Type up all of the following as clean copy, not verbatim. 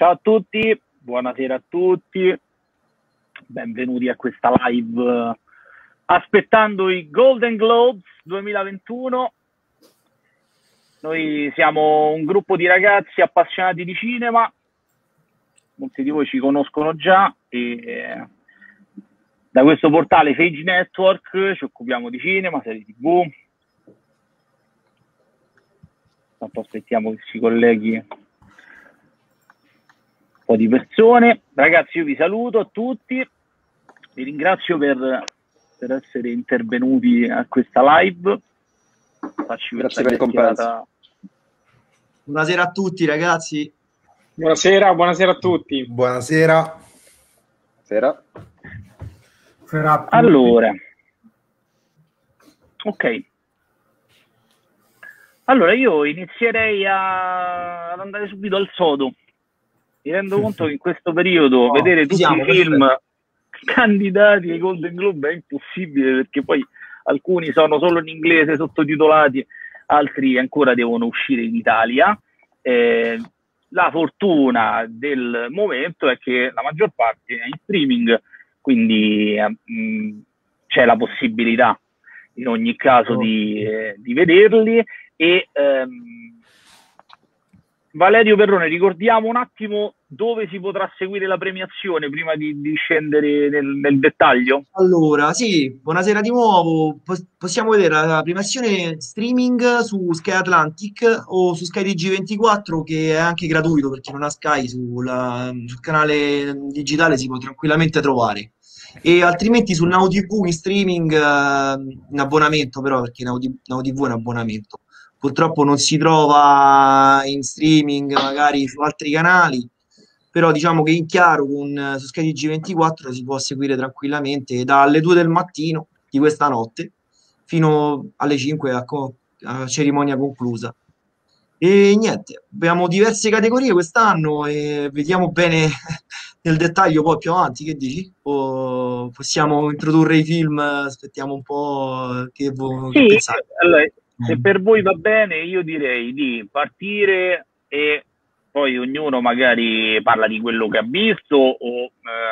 Ciao a tutti, buonasera a tutti, benvenuti a questa live aspettando i Golden Globes 2021. Noi siamo un gruppo di ragazzi appassionati di cinema, molti di voi ci conoscono già e da questo portale Sage Network ci occupiamo di cinema, serie TV. Tanto aspettiamo che si colleghi un po' di persone. Ragazzi, io vi saluto a tutti, vi ringrazio per essere intervenuti a questa live. Grazie per il compenso. Buonasera a tutti ragazzi. Buonasera a tutti. Buonasera. Allora, ok. Allora io inizierei ad andare subito al sodo. Mi rendo conto che in questo periodo vedere tutti i film candidati ai Golden Globe è impossibile, perché poi alcuni sono solo in inglese sottotitolati, altri ancora devono uscire in Italia. La fortuna del momento è che la maggior parte è in streaming, quindi c'è la possibilità in ogni caso di vederli. E Valerio Perrone, ricordiamo un attimo dove si potrà seguire la premiazione prima di scendere nel dettaglio? Allora, sì, buonasera di nuovo. Possiamo vedere la premiazione streaming su Sky Atlantic o su Sky TG24, che è anche gratuito per chi non ha Sky, sul canale digitale si può tranquillamente trovare. E altrimenti su Now TV in streaming, in abbonamento però, perché Now TV è un abbonamento. Purtroppo non si trova in streaming magari su altri canali, però diciamo che in chiaro su Sky TG24 si può seguire tranquillamente dalle 2 del mattino di questa notte fino alle 5 a cerimonia conclusa. E niente, abbiamo diverse categorie quest'anno e vediamo bene nel dettaglio poi più avanti, che dici? O possiamo introdurre i film, aspettiamo un po' che pensate. Allora, se per voi va bene, io direi di partire e poi ognuno magari parla di quello che ha visto o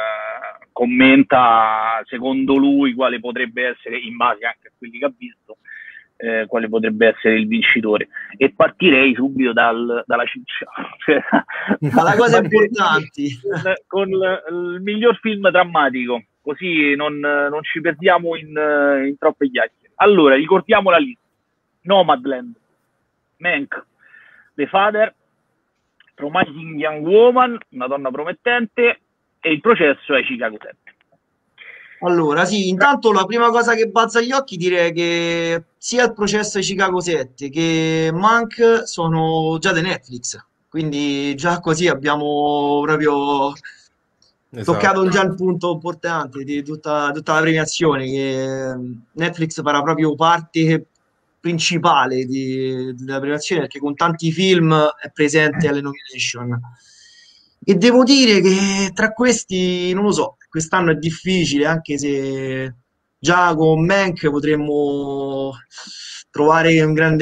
commenta secondo lui quale potrebbe essere, in base anche a quelli che ha visto, quale potrebbe essere il vincitore. E partirei subito dalla ciccia, cioè, dalla cosa importante, con il miglior film drammatico, così non ci perdiamo in troppe chiacchiere. Allora, ricordiamo la lista: Nomadland, Mank, The Father, Promising Young Woman, Una donna promettente, e Il processo ai Chicago 7. Allora, sì, intanto la prima cosa che balza agli occhi direi che sia Il processo ai Chicago 7 che Mank sono già di Netflix, quindi già così abbiamo proprio toccato già il punto importante di tutta la premiazione, che Netflix farà proprio parte principale della premiazione, perché con tanti film è presente alle nomination. E devo dire che tra questi, non lo so, quest'anno è difficile, anche se già con Mank potremmo trovare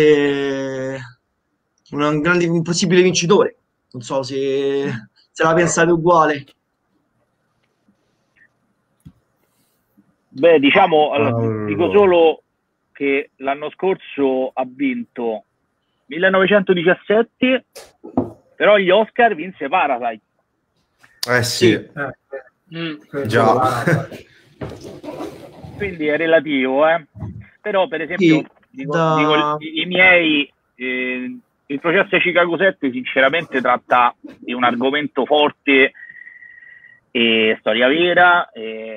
un possibile vincitore. Non so se la pensate uguale. Beh, diciamo, allora, dico solo che l'anno scorso ha vinto 1917, però gli Oscar vinse Parasite. Sì. Già. Quindi è relativo, però per esempio dico, i miei Il processo a Chicago 7 sinceramente tratta di un argomento forte e storia vera,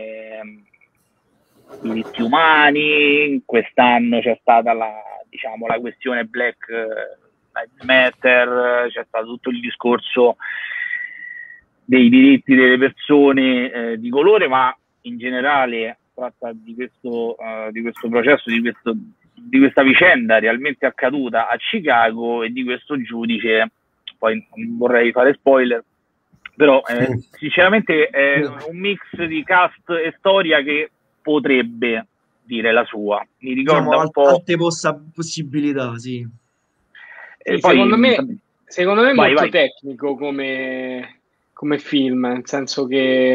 diritti umani. Quest'anno c'è stata la questione Black Lives Matter, c'è stato tutto il discorso dei diritti delle persone di colore, ma in generale tratta di questo processo, di questa vicenda realmente accaduta a Chicago e di questo giudice. Poi non vorrei fare spoiler, però sinceramente è un mix di cast e storia che potrebbe dire la sua. Mi ricorda un po' alte possibilità, sì. Poi, secondo me è molto tecnico come come film, nel senso che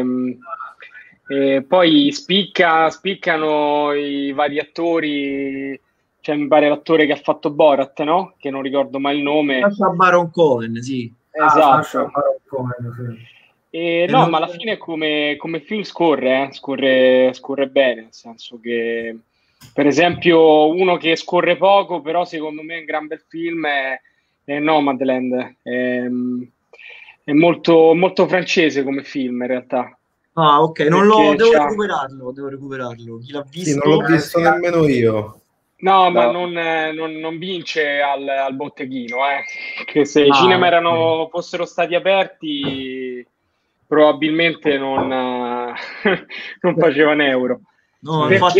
poi spiccano i vari attori. Cioè, mi pare l'attore che ha fatto Borat, no? Che non ricordo mai il nome. Sacha Baron Cohen, sì. Esatto. Baron Cohen, sì. No, ma alla fine come film scorre bene, nel senso che, per esempio, uno che scorre poco, però secondo me è un gran bel film, è Nomadland. È molto, molto francese come film, in realtà. Ah, ok, devo recuperarlo. Chi l'ha visto? Sì, non l'ho visto nemmeno io. No, ma non vince al botteghino, che se i cinema fossero stati aperti probabilmente non faceva un euro. No, infatti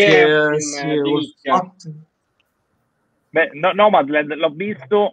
Nomadland l'ho visto,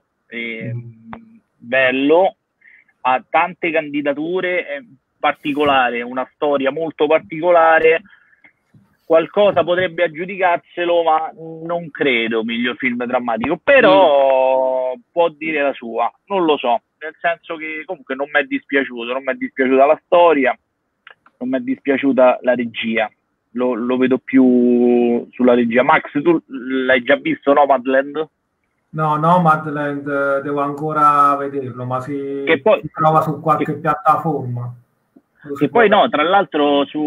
bello, ha tante candidature, è particolare, una storia molto particolare. Qualcosa potrebbe aggiudicarselo, ma non credo miglior film drammatico, però può dire la sua, non lo so, nel senso che comunque non mi è dispiaciuta la storia, non mi è dispiaciuta la regia, lo vedo più sulla regia. Max, tu l'hai già visto Nomadland? No, Nomadland devo ancora vederlo, ma si trova su qualche piattaforma. E poi no, tra l'altro su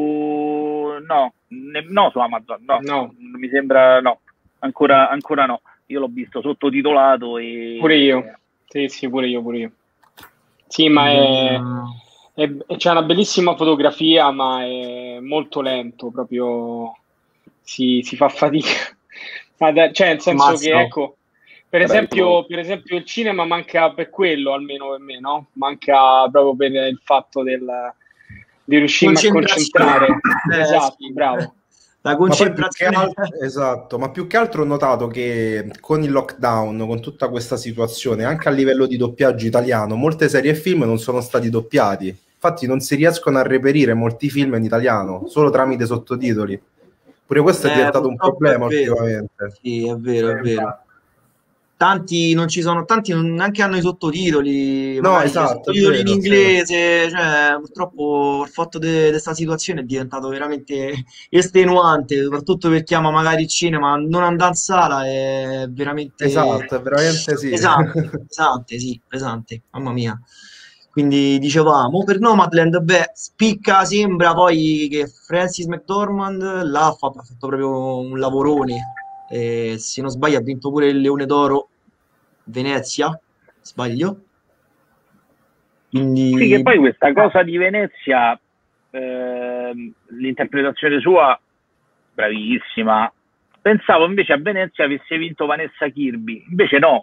Amazon, no, mi sembra ancora no. Io l'ho visto sottotitolato e pure io. Sì, pure io. Sì, ma c'è una bellissima fotografia, ma è molto lento, proprio si fa fatica. Cioè, nel senso che ecco, per esempio il cinema manca per quello, almeno per me, no? Manca proprio per il fatto di riuscire a concentrare. Esatto, sì. Bravo. La concentrazione. Ma più che altro ho notato che con il lockdown, con tutta questa situazione, anche a livello di doppiaggio italiano, molte serie e film non sono stati doppiati. Infatti non si riescono a reperire molti film in italiano, solo tramite sottotitoli. Pure questo è diventato un problema ultimamente. Sì, è vero. Tanti non ci sono, tanti neanche hanno i sottotitoli, no, esatto, sottotitoli in inglese, cioè purtroppo il fatto di questa situazione è diventato veramente estenuante, soprattutto per chi ama magari il cinema, non andare in sala è veramente è veramente sì. pesante, mamma mia. Quindi dicevamo, per Nomadland, spicca, sembra poi che Frances McDormand là ha fatto proprio un lavorone. Se non sbaglio ha vinto pure il Leone d'Oro Venezia, sbaglio? Quindi... Sì, che poi questa cosa di Venezia, l'interpretazione sua bravissima. Pensavo invece a Venezia avesse vinto Vanessa Kirby, invece no.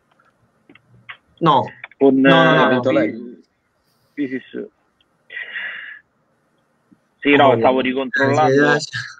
No, ha vinto lei. Sì, stavo ricontrollando.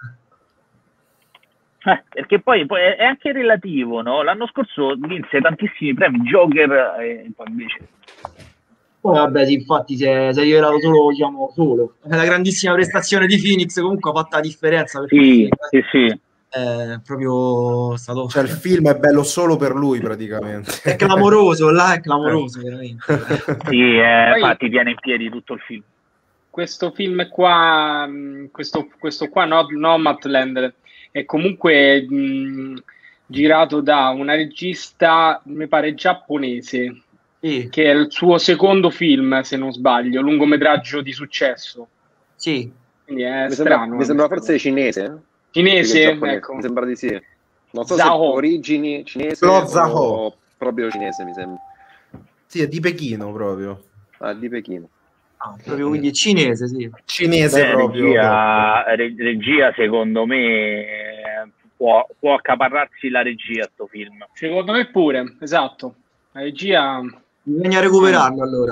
Perché poi è anche relativo, no? L'anno scorso vinse tantissimi premi Joker e poi invece vabbè, sì, infatti si è rivelato solo è la grandissima prestazione di Phoenix, comunque ha fatto la differenza sì. È proprio stato, cioè il film è bello solo per lui praticamente, è clamoroso, veramente. Sì, infatti tiene in piedi tutto il film. Questo film qua, questo qua Nomadland, è comunque girato da una regista, mi pare giapponese, che è il suo secondo film, se non sbaglio, lungometraggio di successo. Sì. Quindi è strano. Mi sembra forse cinese. Cinese? Ecco. Mi sembra di sì. Non so Zhao. se origini cinese o proprio cinese, mi sembra. Sì, è di Pechino proprio. Di Pechino. Proprio quindi è cinese, sì. Cinese proprio. Regia secondo me può accaparrarsi la regia sto film. Secondo me pure, esatto. La regia bisogna recuperarlo allora.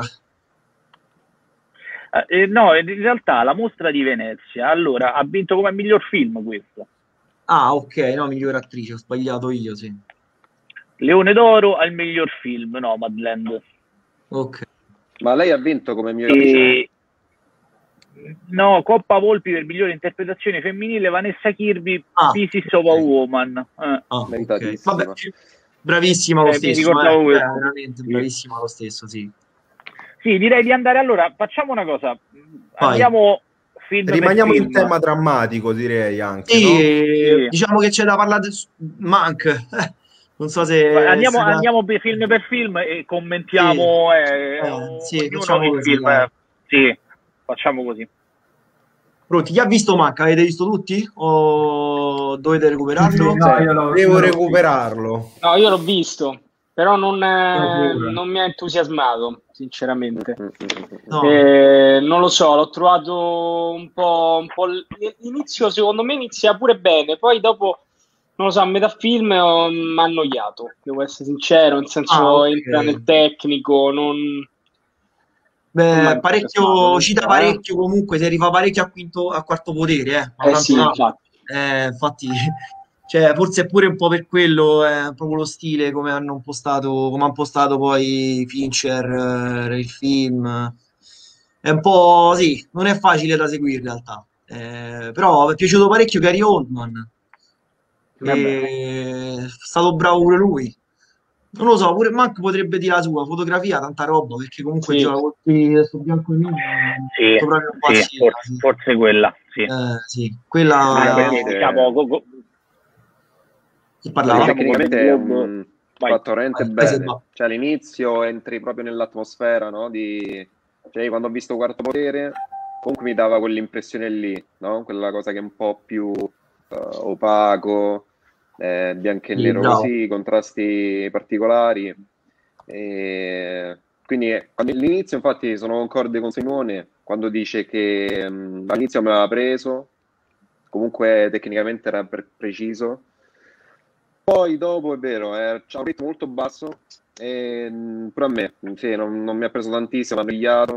No, in realtà la Mostra di Venezia allora ha vinto come miglior film questo. Ok, no, miglior attrice, ho sbagliato io, sì. Leone d'Oro al miglior film, Nomadland. Ok. Ma lei ha vinto come miglior attrice? No, Coppa Volpi per migliore interpretazione femminile, Vanessa Kirby, Pieces of a Woman. Okay. Vabbè, bravissima lo stesso, veramente bravissima lo stesso, sì. Sì, direi di andare. Allora, facciamo una cosa. Vai. Andiamo film per Rimaniamo film. sul tema drammatico, direi anche, Sì, no? Sì. diciamo che c'è da parlare su Mank. Non so se Andiamo film per film e commentiamo sì, ognuno facciamo il così, film. dai. Sì, facciamo così. Pronti? Chi ha visto Mank? Avete visto tutti? O dovete recuperarlo? Sì, no, Devo io recuperarlo. No, io l'ho visto, però non pure. mi ha entusiasmato, sinceramente. No. Non lo so, l'ho trovato un po'. L'inizio, secondo me, inizia pure bene, poi dopo, non lo so, a metà film mi ha annoiato, devo essere sincero, nel senso ok. entra nel tecnico, non mi Beh, ha parecchio, entusiasmato, cita non so, parecchio comunque, si rifà parecchio a quarto potere, ma sì, tanto infatti. infatti, cioè, forse è pure un po' per quello, proprio lo stile come ha impostato poi Fincher, il film. È un po', sì, non è facile da seguire in realtà. Però mi è piaciuto parecchio Gary Oldman. Vabbè. È stato bravo pure lui. Non lo so, pure Mank potrebbe dire la sua fotografia, tanta roba, perché comunque Sì. gioca su bianco e nero, Sì, sto proprio sì, impazzire. forse quella, sì. Sì, quella Perché, diciamo, chi parlava? Tecnicamente è un Vai. fatto veramente Vai, bene. Seba. Cioè all'inizio entri proprio nell'atmosfera, no? Cioè, quando ho visto Quarto Potere, comunque mi dava quell'impressione lì, no? Quella cosa che è un po' più opaco, bianco e Sì, nero bravo. così, contrasti particolari. Quindi all'inizio, infatti, sono concorde con Simone quando dice che all'inizio mi aveva preso, comunque tecnicamente era preciso. Poi dopo è vero, c'ha un ritmo molto basso, e, pure a me, sì, non mi ha preso tantissimo, mi ha annoiato.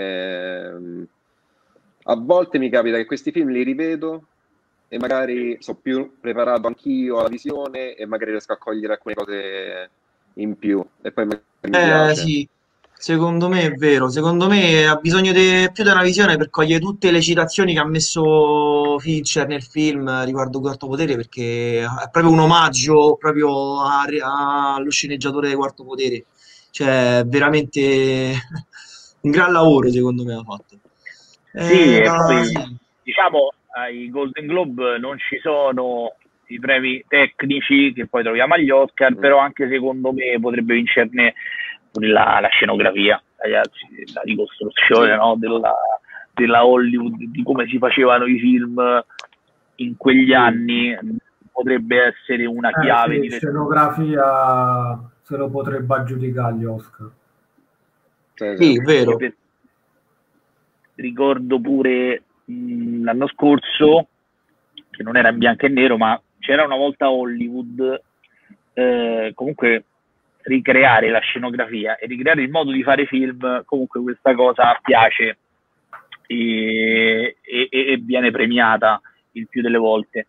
A volte mi capita che questi film li rivedo e magari sono più preparato anch'io alla visione e magari riesco a cogliere alcune cose in più e poi mi piace. Sì, secondo me è vero, secondo me ha bisogno più di una visione per cogliere tutte le citazioni che ha messo Fincher nel film riguardo Quarto Potere, perché è proprio un omaggio proprio allo sceneggiatore di Quarto Potere, cioè veramente un gran lavoro secondo me ha fatto. Sì, e poi Sì. diciamo ai Golden Globe non ci sono i premi tecnici che poi troviamo agli Oscar, però anche secondo me potrebbe vincerne pure la scenografia, ragazzi, la ricostruzione, Sì. no, della Hollywood, di come si facevano i film in quegli anni, potrebbe essere una chiave sì, di scenografia se lo potrebbe aggiudicare agli Oscar. Sì, vero. Ricordo pure l'anno scorso, che non era in bianco e nero, ma c'era una volta Hollywood, comunque ricreare la scenografia e ricreare il modo di fare film, comunque questa cosa piace e viene premiata il più delle volte.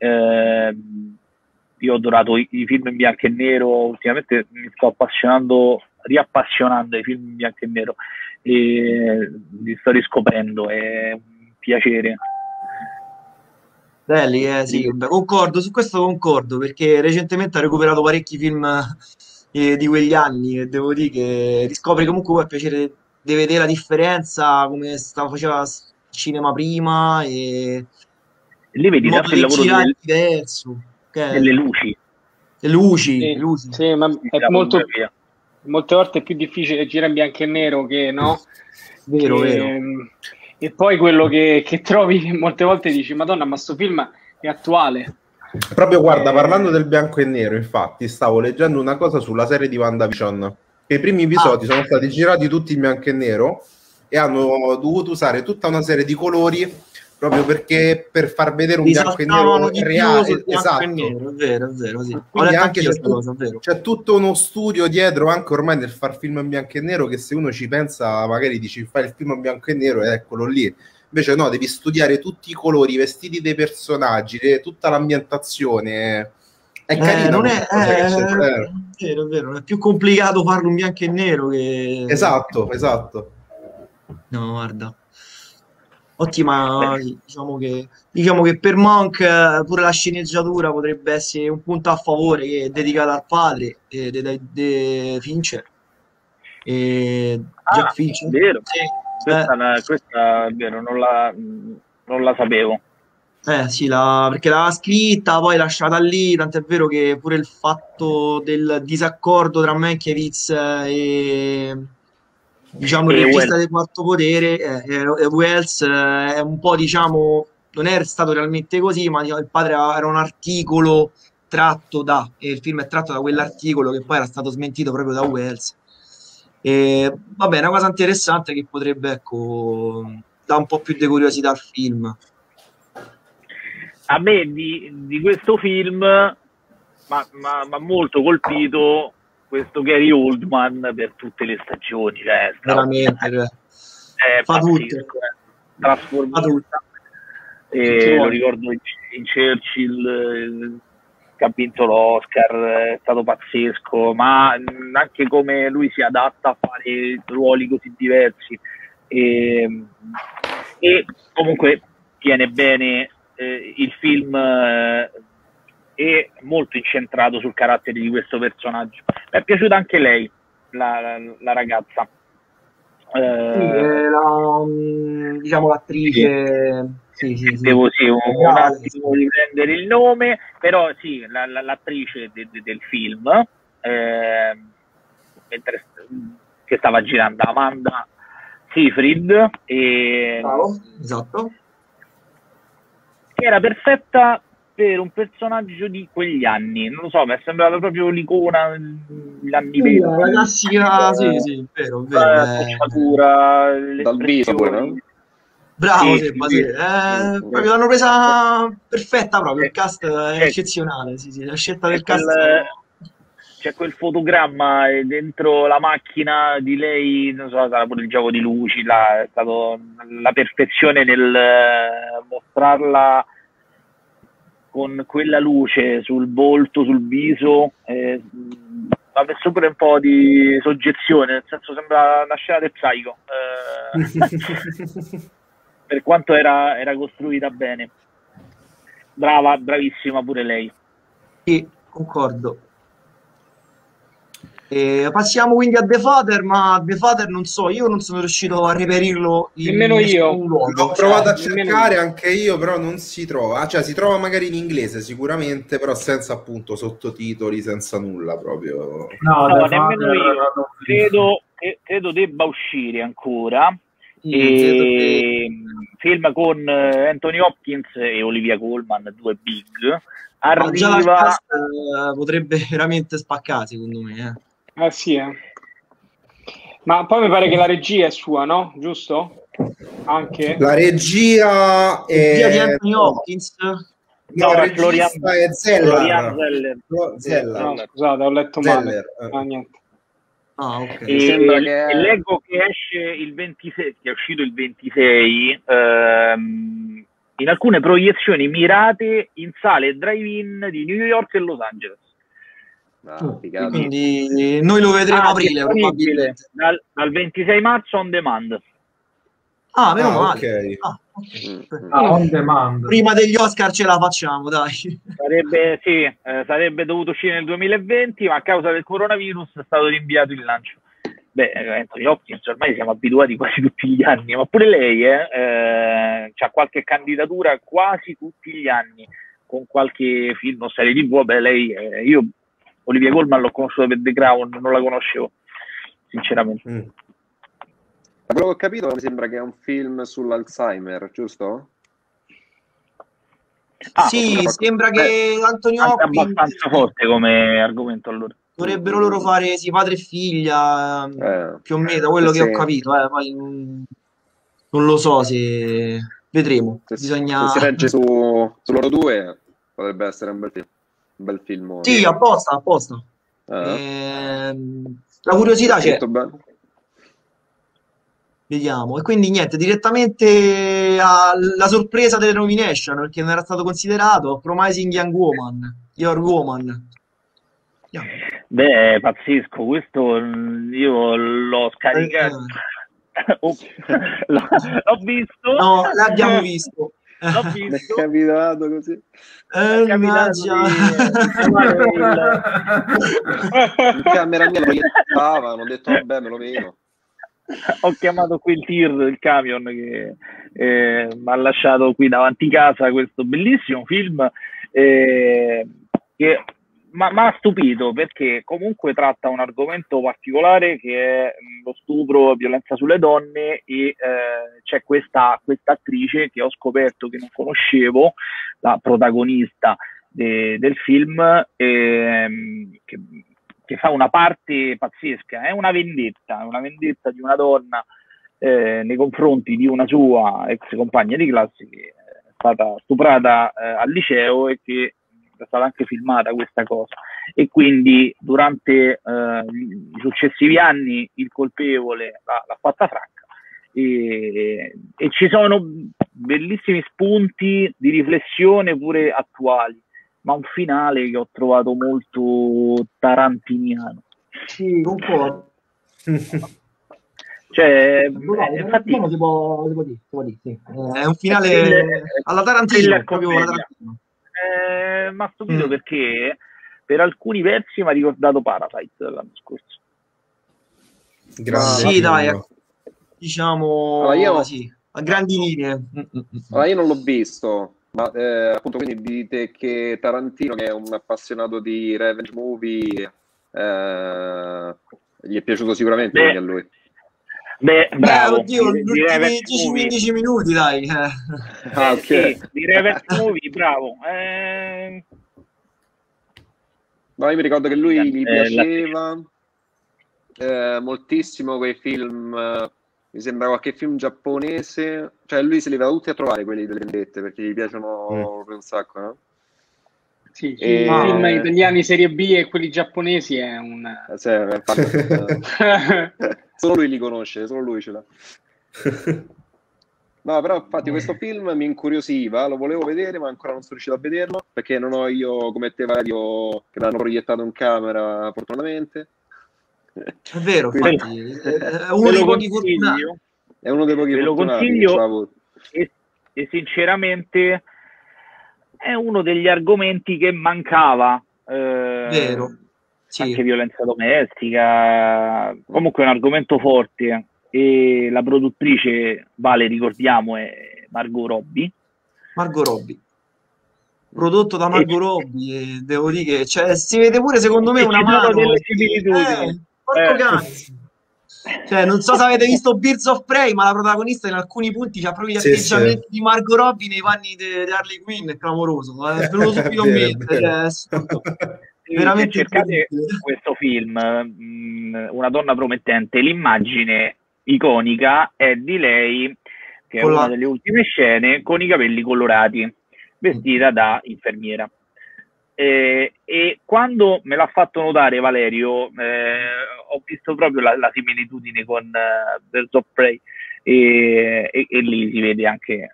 Io ho adorato i film in bianco e nero, ultimamente mi sto riappassionando ai film in bianco e nero e li sto riscoprendo, è un piacere. Belli, sì, beh, concordo, su questo concordo, perché recentemente ho recuperato parecchi film di quegli anni e devo dire che riscopri comunque poi piacere di vedere la differenza, come faceva il cinema prima e Lì vedi il modo tanto il di lavoro girare è diverso. delle luci. Le luci, Sì, le luci. sì, ma è la fotografia. molte volte è più difficile girare in bianco e nero che no? Vero, vero. E poi quello che trovi molte volte dici, Madonna, ma sto film è attuale. Proprio guarda, parlando del bianco e nero, infatti, stavo leggendo una cosa sulla serie di WandaVision, che i primi episodi sono stati girati tutti in bianco e nero e hanno dovuto usare tutta una serie di colori proprio perché per far vedere un bianco e nero reale, esatto. Nero, è vero, sì. Quindi anche c'è tutto uno studio dietro anche ormai nel far film in bianco e nero, che se uno ci pensa magari dici fai il film in bianco e nero e eccolo lì. Invece no, devi studiare tutti i colori, i vestiti dei personaggi, tutta l'ambientazione. È carino. Non è vero, non è più complicato farlo in bianco e nero che... Esatto. No, guarda. Ottima, diciamo che per Monk pure la sceneggiatura potrebbe essere un punto a favore che è dedicata al padre di Fincher. e Jack Fincher. Vero. Sì. Questa è vero, non la sapevo. Sì, perché l'aveva scritta, poi lasciata lì, tant'è vero che pure il fatto del disaccordo tra Mankiewicz e diciamo il regista del Quarto Potere e Wells è un po', diciamo, non è stato realmente così, ma il padre era un articolo tratto da, e il film è tratto da quell'articolo che poi era stato smentito proprio da Wells. E vabbè, è una cosa interessante che potrebbe, ecco, dare un po' più di curiosità al film. A me di questo film m'ha molto colpito questo Gary Oldman per tutte le stagioni, veramente fa tutto, trasformista, lo ricordo in Churchill che ha vinto l'Oscar, è stato pazzesco, ma anche come lui si adatta a fare ruoli così diversi e comunque tiene bene. Il film è molto incentrato sul carattere di questo personaggio. Mi è piaciuta anche lei, la ragazza. Diciamo l'attrice. Sì. Devo un attimo riprendere il nome, però sì, l'attrice del film che stava girando, Amanda Seyfried, esatto. Era perfetta per un personaggio di quegli anni, non lo so, mi è sembrata proprio l'icona gli anni veri. La classica, sì, vero. La sfacciatura, dal viso poi, no? Bravo, sì. Proprio l'hanno presa perfetta proprio, il cast è eccezionale, sì, la scelta del cast. C'è quel fotogramma dentro la macchina di lei, non so, sarà pure il gioco di luci, è stato la perfezione nel mostrarla con quella luce sul volto, sul viso, ha messo pure un po' di soggezione, nel senso sembra una scena del Psycho, per quanto era costruita bene. Bravissima pure lei. Sì, concordo. Passiamo quindi a The Father, ma The Father non so, io non sono riuscito a reperirlo nemmeno io. L'ho provato a cercare anche io, però non si trova. Cioè si trova magari in inglese sicuramente, però senza appunto sottotitoli, senza nulla proprio. No, nemmeno io. Credo debba uscire ancora. Film con Anthony Hopkins e Olivia Colman, due big. Arriva... potrebbe veramente spaccare, secondo me. Sì. Ma poi mi pare che la regia è sua, no? Giusto? Anche la regia è di Anthony Hopkins. No, il regista è Zeller. No, scusate, ho letto male. Niente. Ok. E leggo che esce il 26, che è uscito il 26, in alcune proiezioni mirate in sale drive-in di New York e Los Angeles. Quindi noi lo vedremo a aprile probabilmente. Dal 26 marzo on demand. Meno male. Okay. On demand. Prima degli Oscar ce la facciamo, dai. Sarebbe dovuto uscire nel 2020, ma a causa del coronavirus è stato rinviato il lancio. Anthony Hopkins ormai siamo abituati quasi tutti gli anni, ma pure lei c'ha qualche candidatura quasi tutti gli anni, con qualche film o serie TV. Io Olivia Colman l'ho conosciuta per The Crown, non la conoscevo sinceramente. Quello che ho capito mi sembra che è un film sull'Alzheimer, giusto? Sì, sembra che Anthony Hopkins è abbastanza forte come argomento, allora. Dovrebbero loro fare padre e figlia, più o meno, da quello che ho capito. Poi non lo so, se vedremo. Se si regge su loro due, potrebbe essere un bel film. Sì, apposta. La curiosità c'è. Vediamo. E quindi niente, direttamente alla sorpresa delle nomination, perché non era stato considerato, Promising Young Woman, Your Woman. Pazzesco, questo io l'ho scaricato. L'ho visto. No, l'abbiamo visto. l'ho visto. Mi è capitato così. È capitato in camera mia lo proiettavano, ho detto vabbè, me lo vedo. Ho chiamato qui il tir del camion che mi ha lasciato qui davanti casa questo bellissimo film che mi ha stupito, perché comunque tratta un argomento particolare che è lo stupro e violenza sulle donne, e c'è questa attrice che ho scoperto che non conoscevo, la protagonista del film, che fa una parte pazzesca. È una vendetta di una donna nei confronti di una sua ex compagna di classe che è stata stuprata al liceo, e che è stata anche filmata questa cosa, e quindi durante i successivi anni il colpevole l'ha fatta franca, e ci sono bellissimi spunti di riflessione pure attuali, ma un finale che ho trovato molto tarantiniano. Sì, concordo. Cioè, infatti si può dire, sì. È un finale alla Tarantino, proprio alla Tarantino. Mi ha stupito perché per alcuni versi mi ha ricordato Parasite dell'anno scorso. Sì, dai, diciamo sì, a grandi linee. Allora, io non l'ho visto, ma appunto, quindi dite che Tarantino, che è un appassionato di revenge movie, gli è piaciuto sicuramente a lui. Beh, bravo. Oddio, gli ultimi 10-15 minuti, dai. Ok. Sì, di revenge movie, bravo. No, io mi ricordo che lui gli piaceva moltissimo quei film, mi sembra qualche film giapponese, cioè lui se li va tutti a trovare quelli delle vendette, perché gli piacciono un sacco, no? Sì, i film italiani serie B e quelli giapponesi è un... Solo lui li conosce, solo lui ce l'ha. No, però infatti questo film mi incuriosiva, lo volevo vedere ma ancora non sono riuscito a vederlo, perché non ho io come te Valerio, che l'hanno proiettato in camera fortunatamente. È vero, infatti, è uno dei pochi fortunati. È uno dei pochi fortunati che ce l'ha avuto. E sinceramente è uno degli argomenti che mancava. Vero. Sì. Anche violenza domestica, comunque è un argomento forte, e la produttrice, vale, ricordiamo, è Margot Robbie. Prodotto da Margot Robbie, e devo dire che si vede pure secondo me una mano delle similitudini. Porco cazzo. Cioè, non so se avete visto Birds of Prey, ma la protagonista in alcuni punti ha proprio gli atteggiamenti di Margot Robbie nei panni di Harley Quinn, è clamoroso, è venuto subito in mente. Veramente cercate questo film, Una donna promettente, l'immagine iconica è di lei che è una delle ultime scene con i capelli colorati, vestita da infermiera, e quando me l'ha fatto notare Valerio ho visto proprio la similitudine con Birds of Prey, e lì si vede anche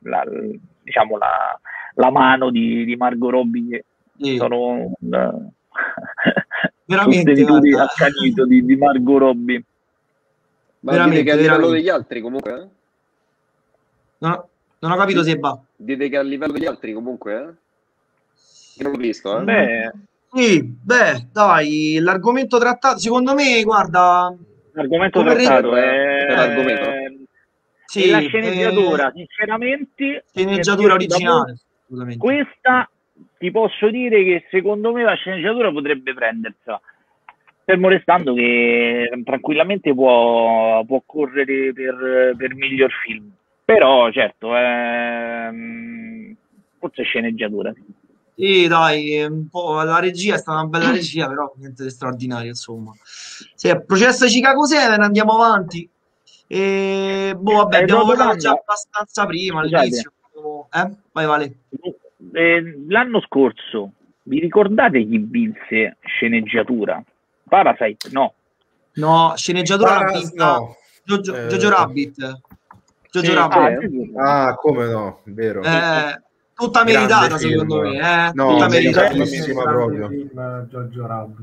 la mano di Margot Robbie, che sono veramente accanito di Margot Robbie. Ma dite che a livello degli altri comunque non ho capito se va. Dite che a livello degli altri comunque io non l'ho visto sì, dai, l'argomento trattato secondo me, guarda, l'argomento trattato è l'argomento. Sì, e la sceneggiatura sinceramente, sceneggiatura originale, questa ti posso dire che secondo me la sceneggiatura potrebbe prendersela, fermo restando che tranquillamente può correre per miglior film, però certo forse sceneggiatura. Sì, dai, un po' la regia è stata una bella regia, però niente di straordinario, insomma. Processo Chicago 7, andiamo avanti. Vabbè, abbiamo parlato già abbastanza prima all'inizio. Vai, Vale. L'anno scorso vi ricordate chi vinse sceneggiatura? Parasite? No, sceneggiatura l'ha vinta Jojo Rabbit. Jojo Rabbit. Come no, vero. Tutta meritata secondo me, tutta meritatissima proprio. Jojo Rabbit.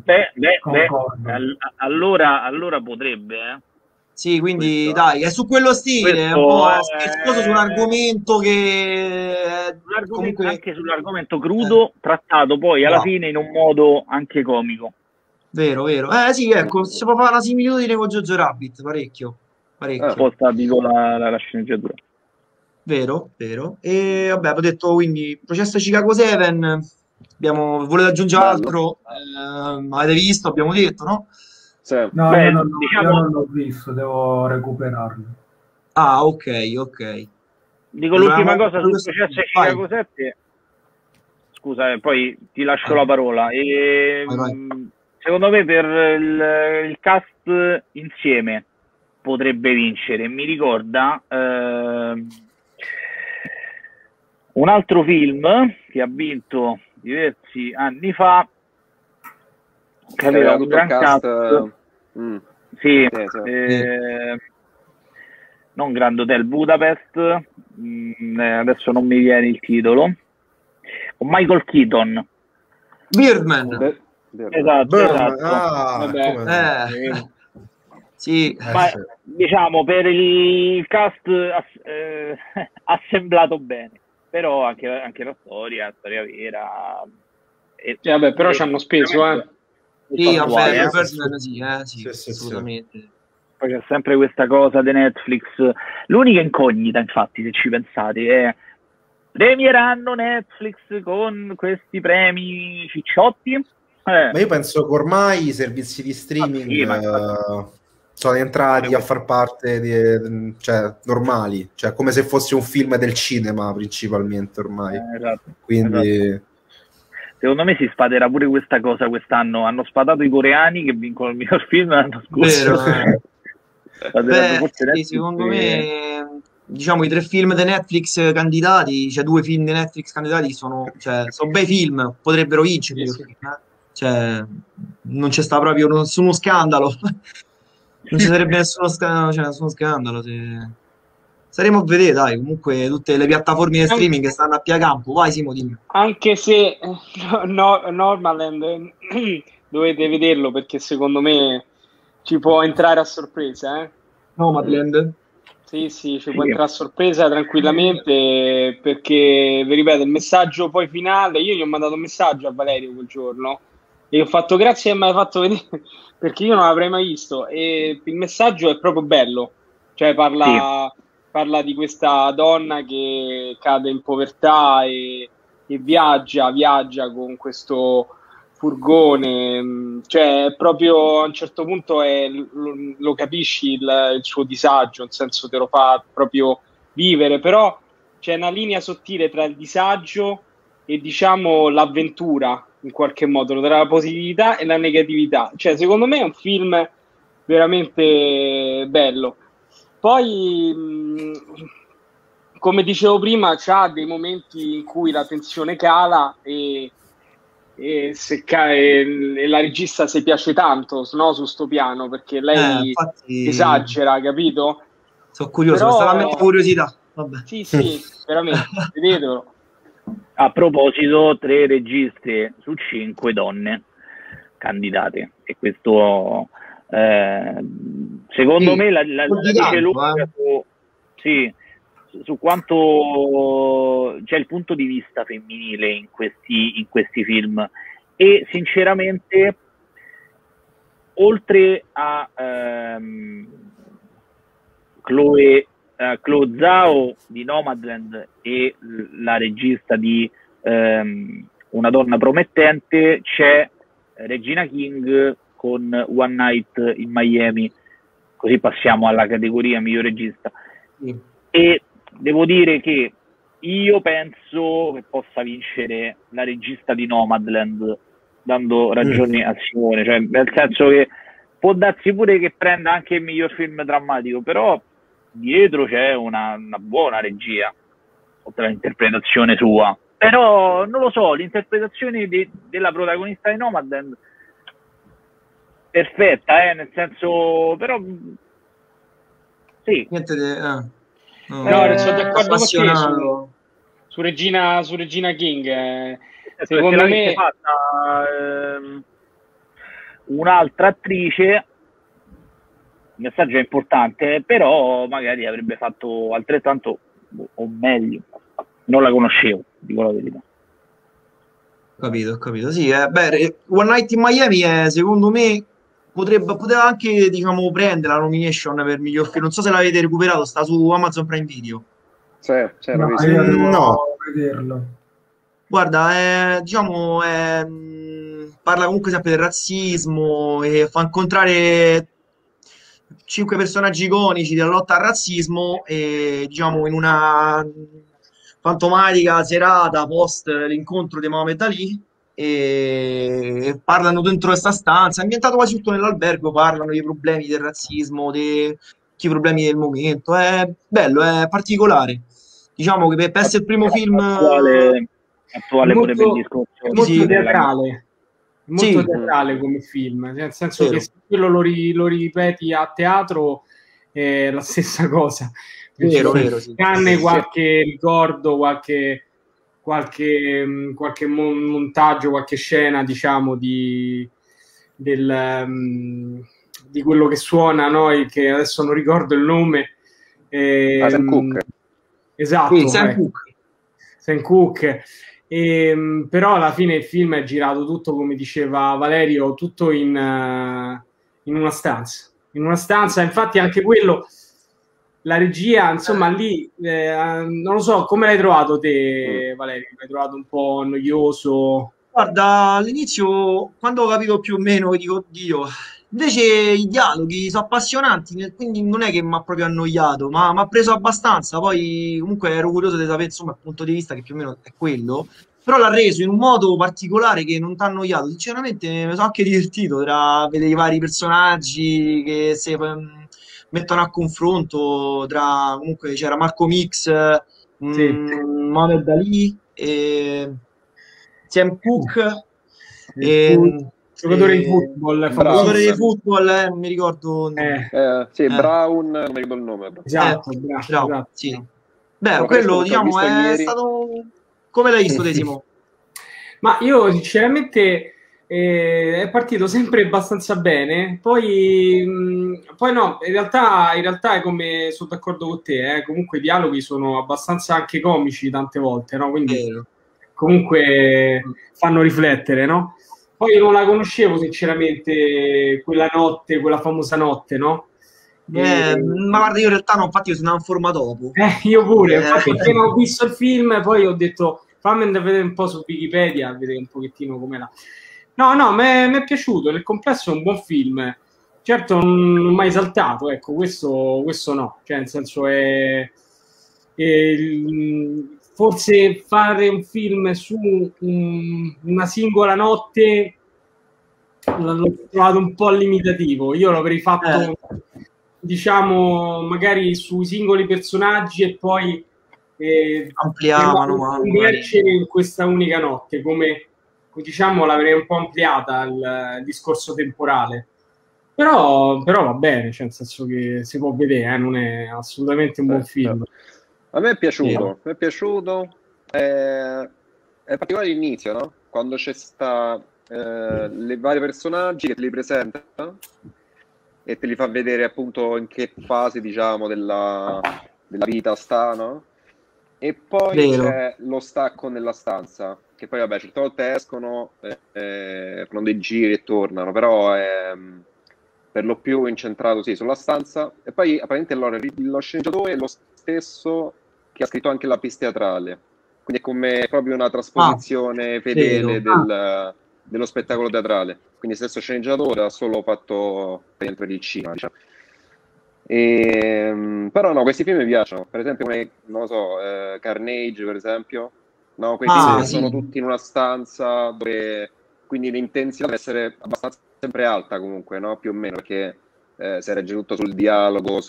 Allora potrebbe, Sì, quindi dai, è su quello stile, è un po' scherzoso su un argomento che comunque anche sull'argomento crudo, trattato poi alla fine in un modo anche comico. Vero, vero. Sì, ecco, si può fare una similitudine con Jojo Rabbit, parecchio. Sposta, dico, la sceneggiatura. Vero, vero. E vabbè, ho detto quindi Processo Chicago 7. Volete aggiungere altro? Avete visto? Abbiamo detto, no? Sì. No, io non l'ho visto, devo recuperarlo. Ah, ok. Dico l'ultima cosa sul Processo Chicago 7. Scusa, poi ti lascio la parola. Vai. Secondo me per il cast insieme potrebbe vincere. Mi ricorda un altro film che ha vinto diversi anni fa, che aveva un gran cast. Sì. Non Grand Hotel Budapest, adesso non mi viene il titolo, con Michael Keaton. Birdman. Esatto. Sì. Ma, diciamo, per il cast assemblato bene, però anche la storia vera. Vabbè, però ci hanno speso, Sì, vabbè, Birdman, sì, assolutamente. Poi c'è sempre questa cosa di Netflix. L'unica incognita, infatti, se ci pensate, è: premieranno Netflix con questi premi cicciotti? Ma io penso che ormai i servizi di streaming sono entrati a far parte cioè, normali, cioè come se fosse un film del cinema principalmente ormai. Esatto, quindi secondo me si spaderà pure questa cosa quest'anno. Hanno spadato i coreani che vincono il miglior film l'anno scorso. Sì, secondo me, diciamo, i 3 film di Netflix candidati, cioè 2 film di Netflix candidati sono bei film, potrebbero vincere. Cioè, non c'è sta proprio nessuno scandalo. Non ci sarebbe nessuno scandalo. Saremo a vedere, dai. Comunque tutte le piattaforme di streaming stanno a pià campo. Vai, Simo, dimmi. Anche se Normaland dovete vederlo, perché secondo me ci può entrare a sorpresa, Nomadland? Sì, ci può entrare a sorpresa tranquillamente, perché, vi ripeto, il messaggio poi finale, io gli ho mandato un messaggio a Valerio quel giorno e ho fatto grazie che mi hai fatto vedere, perché io non l'avrei mai visto, e il messaggio è proprio bello, cioè parla di questa donna che cade in povertà e viaggia con questo furgone, cioè proprio a un certo punto lo capisci il suo disagio, nel senso te lo fa proprio vivere, però c'è una linea sottile tra il disagio e, diciamo, l'avventura, in qualche modo, tra la positività e la negatività. Cioè, secondo me è un film veramente bello. Poi, come dicevo prima, c'ha dei momenti in cui la tensione cala e la regista si piace tanto, no, su sto piano, perché lei esagera, capito? Sono curioso, però... questa è la mia curiosità. Vabbè. Sì, veramente, vedetelo. A proposito, 3 registi su 5 donne candidate, e questo secondo me la dice lunga su quanto c'è il punto di vista femminile in questi film, e sinceramente, oltre a Chloe Zhao di Nomadland e la regista di Una donna promettente, c'è Regina King con One Night in Miami, così passiamo alla categoria miglior regista. E devo dire che io penso che possa vincere la regista di Nomadland, dando ragione a Simone, cioè, nel senso che può darsi pure che prenda anche il miglior film drammatico, però dietro c'è una buona regia, oltre all'interpretazione sua. Però non lo so, l'interpretazione della protagonista di Nomadland perfetta, nel senso, però sì. No, sono d'accordo con te su Regina King. Secondo me fatta un'altra attrice, il messaggio è importante, però magari avrebbe fatto altrettanto o meglio. non la conoscevo, dico la verità. Ho capito, sì. One Night in Miami secondo me poteva anche, diciamo, prendere la nomination per miglior film. Non so se l'avete recuperato, sta su Amazon Prime Video. Sì, No, visto. io devo No. vederlo. Guarda, diciamo, parla comunque sempre del razzismo e fa incontrare 5 personaggi iconici della lotta al razzismo e, diciamo, in una fantomatica serata post l'incontro di Mohamed Ali e parlano dentro questa stanza, è ambientato quasi tutto nell'albergo, parlano dei problemi del razzismo, dei problemi del momento, è bello, è particolare. Diciamo che per essere il primo film attuale pure per il discorso. Molto teatrale. Molto Sì. teatrale come film, nel senso Vero. che se quello lo ripeti a teatro è la stessa cosa. Vero, sì. Tranne qualche ricordo, qualche montaggio, qualche scena, diciamo, di quello che suona, no? Che adesso non ricordo il nome. Sam Cooke. Esatto, Sì, Sam Cooke. Sam Cooke. Però alla fine il film è girato tutto, come diceva Valerio, tutto in una stanza. In una stanza, infatti anche quello, la regia, insomma, lì, non lo so, come l'hai trovato te, Valerio? L'hai trovato un po' noioso? Guarda, all'inizio, quando ho capito più o meno, dico, oddio, invece i dialoghi sono appassionanti, quindi non è che mi ha proprio annoiato, ma mi ha preso abbastanza. Poi comunque ero curioso di sapere, insomma, il punto di vista che più o meno è quello, però l'ha reso in un modo particolare che non ti ha annoiato. Sinceramente mi sono anche divertito tra vedere i vari personaggi che si mettono a confronto, tra comunque c'era Marco Mix, Mohamed Ali e Sam Cooke, giocatore di football, giocatore di football, mi ricordo. Sì, Brown, non mi ricordo il nome. Esatto, bravo, esatto. sì. Beh, quello diciamo è stato. Come l'hai visto, Desimo? Ma io sinceramente è partito sempre abbastanza bene, poi no, in realtà è come sono d'accordo con te, comunque i dialoghi sono abbastanza anche comici tante volte, no? Quindi comunque fanno riflettere, no? Poi non la conoscevo sinceramente quella famosa notte, no? Ma guarda, io in realtà no, infatti io sono una forma dopo. Io pure, infatti appena ho visto il film poi ho detto fammi andare a vedere un po' su Wikipedia, a vedere un pochettino com'era. No, mi è piaciuto, nel complesso è un buon film. Certo non mai saltato, ecco, questo no, cioè nel senso forse fare un film su una singola notte l'ho trovato un po' limitativo. Io l'avrei fatto diciamo magari sui singoli personaggi e poi ampliavano in questa unica notte, come diciamo l'avrei un po' ampliata il discorso temporale, però va bene, cioè nel senso che si può vedere, non è assolutamente un buon film. A me è piaciuto, è particolare l'inizio, no? Quando c'è sta le vari personaggi che te li presenta e te li fa vedere appunto in che fase, diciamo, della vita sta, no? E poi c'è lo stacco nella stanza, che poi vabbè certe volte escono, fanno dei giri e tornano, però è per lo più incentrato sulla stanza. E poi apparentemente lo sceneggiatore è lo stesso che ha scritto anche la pista teatrale, quindi è come proprio una trasposizione fedele dello spettacolo teatrale, quindi stesso sceneggiatore, ha solo fatto per il cinema, diciamo. Però no, questi film mi piacciono, per esempio come, non lo so, Carnage per esempio, no, quei film sono tutti in una stanza dove quindi l'intensità deve essere abbastanza sempre alta comunque, no? Più o meno, perché si regge tutto sul dialogo,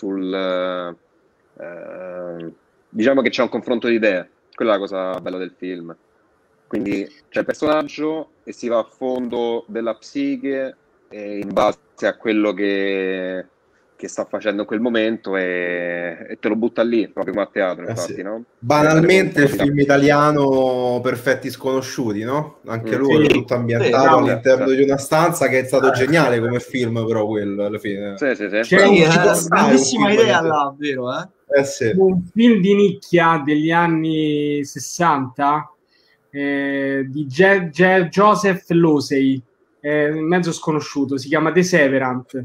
diciamo che c'è un confronto di idee, quella è la cosa bella del film, quindi c'è il personaggio e si va a fondo della psiche in base a quello che sta facendo in quel momento e te lo butta lì, proprio come a teatro, infatti, no? Banalmente il film italiano Perfetti Sconosciuti, no? Anche lui è tutto ambientato all'interno di una stanza, che è stato geniale come film, però quello alla fine. C'è una bellissima idea là, vero, Sì. un film di nicchia degli anni 60 di Joseph Losey, mezzo sconosciuto, si chiama The Severant.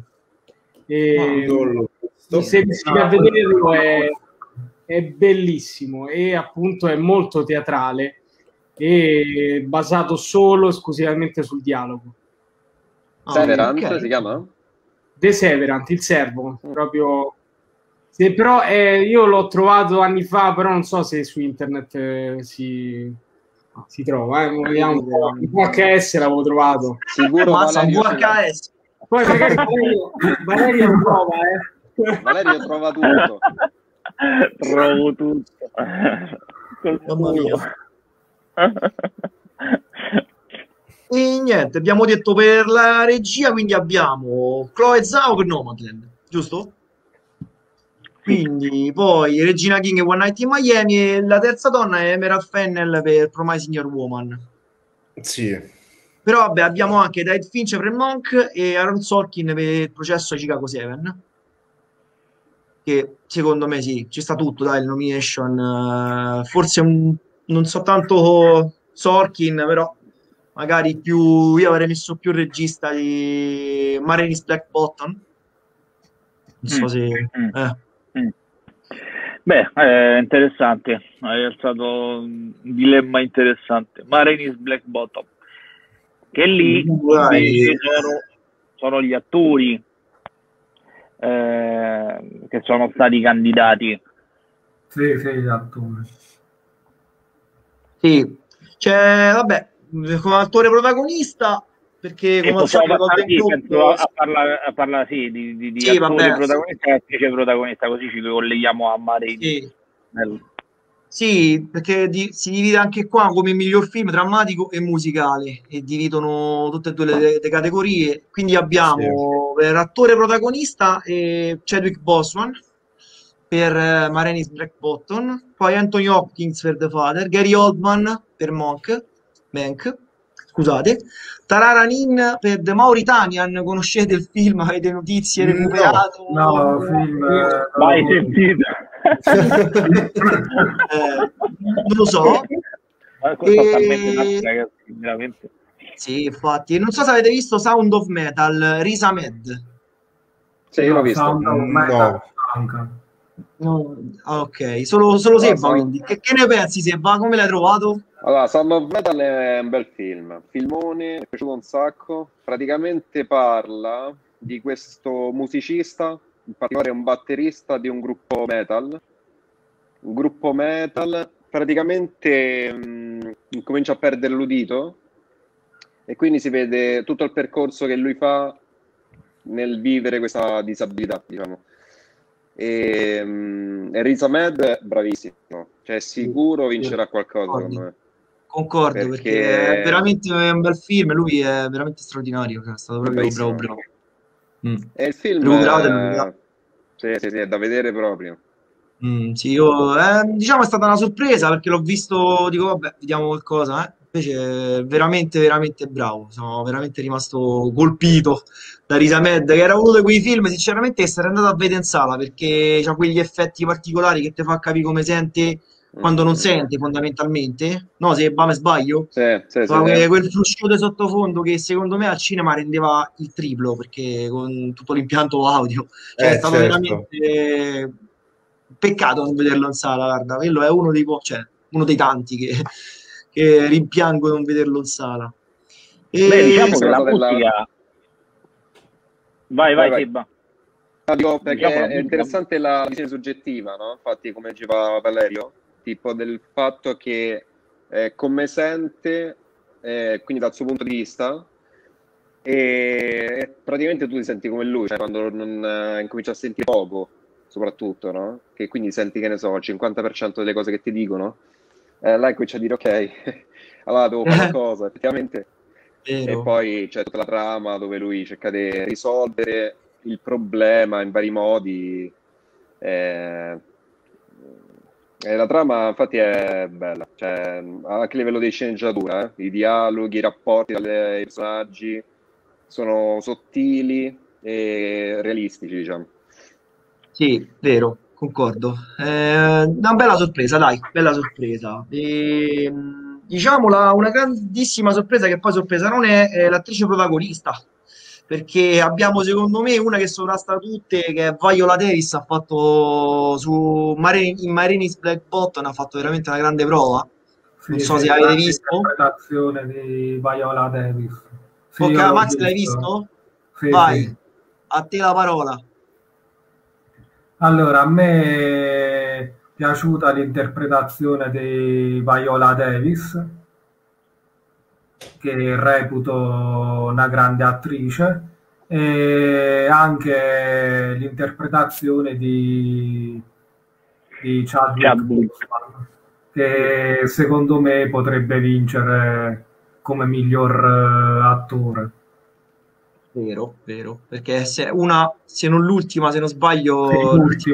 Se riuscite a vederlo è bellissimo e appunto è molto teatrale e basato solo esclusivamente sul dialogo. Severant si chiama? The Severant, il servo, proprio. Se però io l'ho trovato anni fa, però non so se su internet si trova. Vediamo un po'. In VHS l'avevo trovato. Sicuro Valerio VHS. Poi magari Valerio lo trova, Valerio trova tutto. Trovo tutto. Mamma mia. E niente, abbiamo detto per la regia, quindi abbiamo Chloe Zhao per Nomadland, giusto? Quindi poi Regina King e One Night in Miami e la terza donna è Emerald Fennell per Promising Young Woman. Sì. Però vabbè, abbiamo anche David Fincher per Monk e Aaron Sorkin per il processo Chicago 7, che secondo me sì, ci sta tutto, dai, il nomination. Forse non so tanto Sorkin, però magari più, io avrei messo più regista di Marenis Black Bottom. Non so se... Beh, interessante, hai alzato un dilemma interessante. Marenis Black Bottom, che lì invece sono gli attori che sono stati candidati. Sì, gli attori. Sì, cioè, vabbè, come attore protagonista, perché come al solito a parlare sì, di attore protagonista e attrice protagonista, così ci colleghiamo a Marenis. Sì, perché si divide anche qua come miglior film drammatico e musicale e dividono tutte e due le categorie. Quindi abbiamo per attore protagonista Chadwick Boseman per Marenis Black Bottom, poi Anthony Hopkins per The Father, Gary Oldman per Mank, scusate, Tarara Nin per The Mauritanian. Conoscete il film? Avete notizie? Recuperato? No, film mai sentito. Non lo so. Veramente. Sì, infatti. Non so se avete visto Sound of Metal, Riz Ahmed. Sì, io l'ho visto. No. Ok, solo Seba, quindi. Che ne pensi, Seba? Come l'hai trovato? Allora, Sound of Metal è un bel film, filmone, mi è piaciuto un sacco. Praticamente parla di questo musicista, in particolare un batterista di un gruppo metal. Un gruppo metal praticamente comincia a perdere l'udito e quindi si vede tutto il percorso che lui fa nel vivere questa disabilità, diciamo. E Riz Ahmed bravissimo, cioè sicuro vincerà qualcosa, secondo me. Concordo, perché è veramente un bel film, lui è veramente straordinario, è stato proprio bravo. E il film sì, è da vedere proprio. Sì, io diciamo è stata una sorpresa perché l'ho visto, dico vabbè, vediamo qualcosa, invece è veramente veramente bravo, sono veramente rimasto colpito da Riz Ahmed, che era uno di quei film sinceramente che sarei andato a vedere in sala perché c'ha quegli effetti particolari che ti fa capire come sente quando non sente, fondamentalmente, no? Se mi sbaglio, quel fruscio di sottofondo che secondo me al cinema rendeva il triplo, perché con tutto l'impianto audio, cioè è stato veramente peccato non vederlo in sala, guarda, quello è uno dei tanti che rimpiango non vederlo in sala. Diciamo che la musica... Vai. Seba. Dico, perché è interessante la visione soggettiva, no? Infatti, come diceva Valerio, tipo del fatto che come sente, quindi dal suo punto di vista, e praticamente tu ti senti come lui, cioè quando non incominci a sentire poco, soprattutto, no? Che quindi senti, che ne so, il 50% delle cose che ti dicono, là incominci a dire ok, allora devo fare qualcosa, effettivamente. E poi c'è tutta la trama dove lui cerca di risolvere il problema in vari modi. La trama infatti è bella, cioè, anche a livello di sceneggiatura, i dialoghi, i rapporti tra i personaggi sono sottili e realistici, diciamo. Sì, vero, concordo. Una bella sorpresa, dai, bella sorpresa. Diciamo una grandissima sorpresa, che poi sorpresa non è l'attrice protagonista, perché abbiamo secondo me una che sovrasta tutte, che è Viola Davis. Ha fatto in Marini's Black Bottom, ha fatto veramente una grande prova. Non so se avete visto. L'interpretazione di Viola Davis. Sì, Ok, io l'ho Max, l'hai visto? Vai, a te la parola. Allora, a me è piaciuta l'interpretazione di Viola Davis, che reputo una grande attrice, e anche l'interpretazione di Chadwick Boseman, che secondo me potrebbe vincere come miglior attore. Vero, perché se non l'ultima, se non sbaglio, Sì,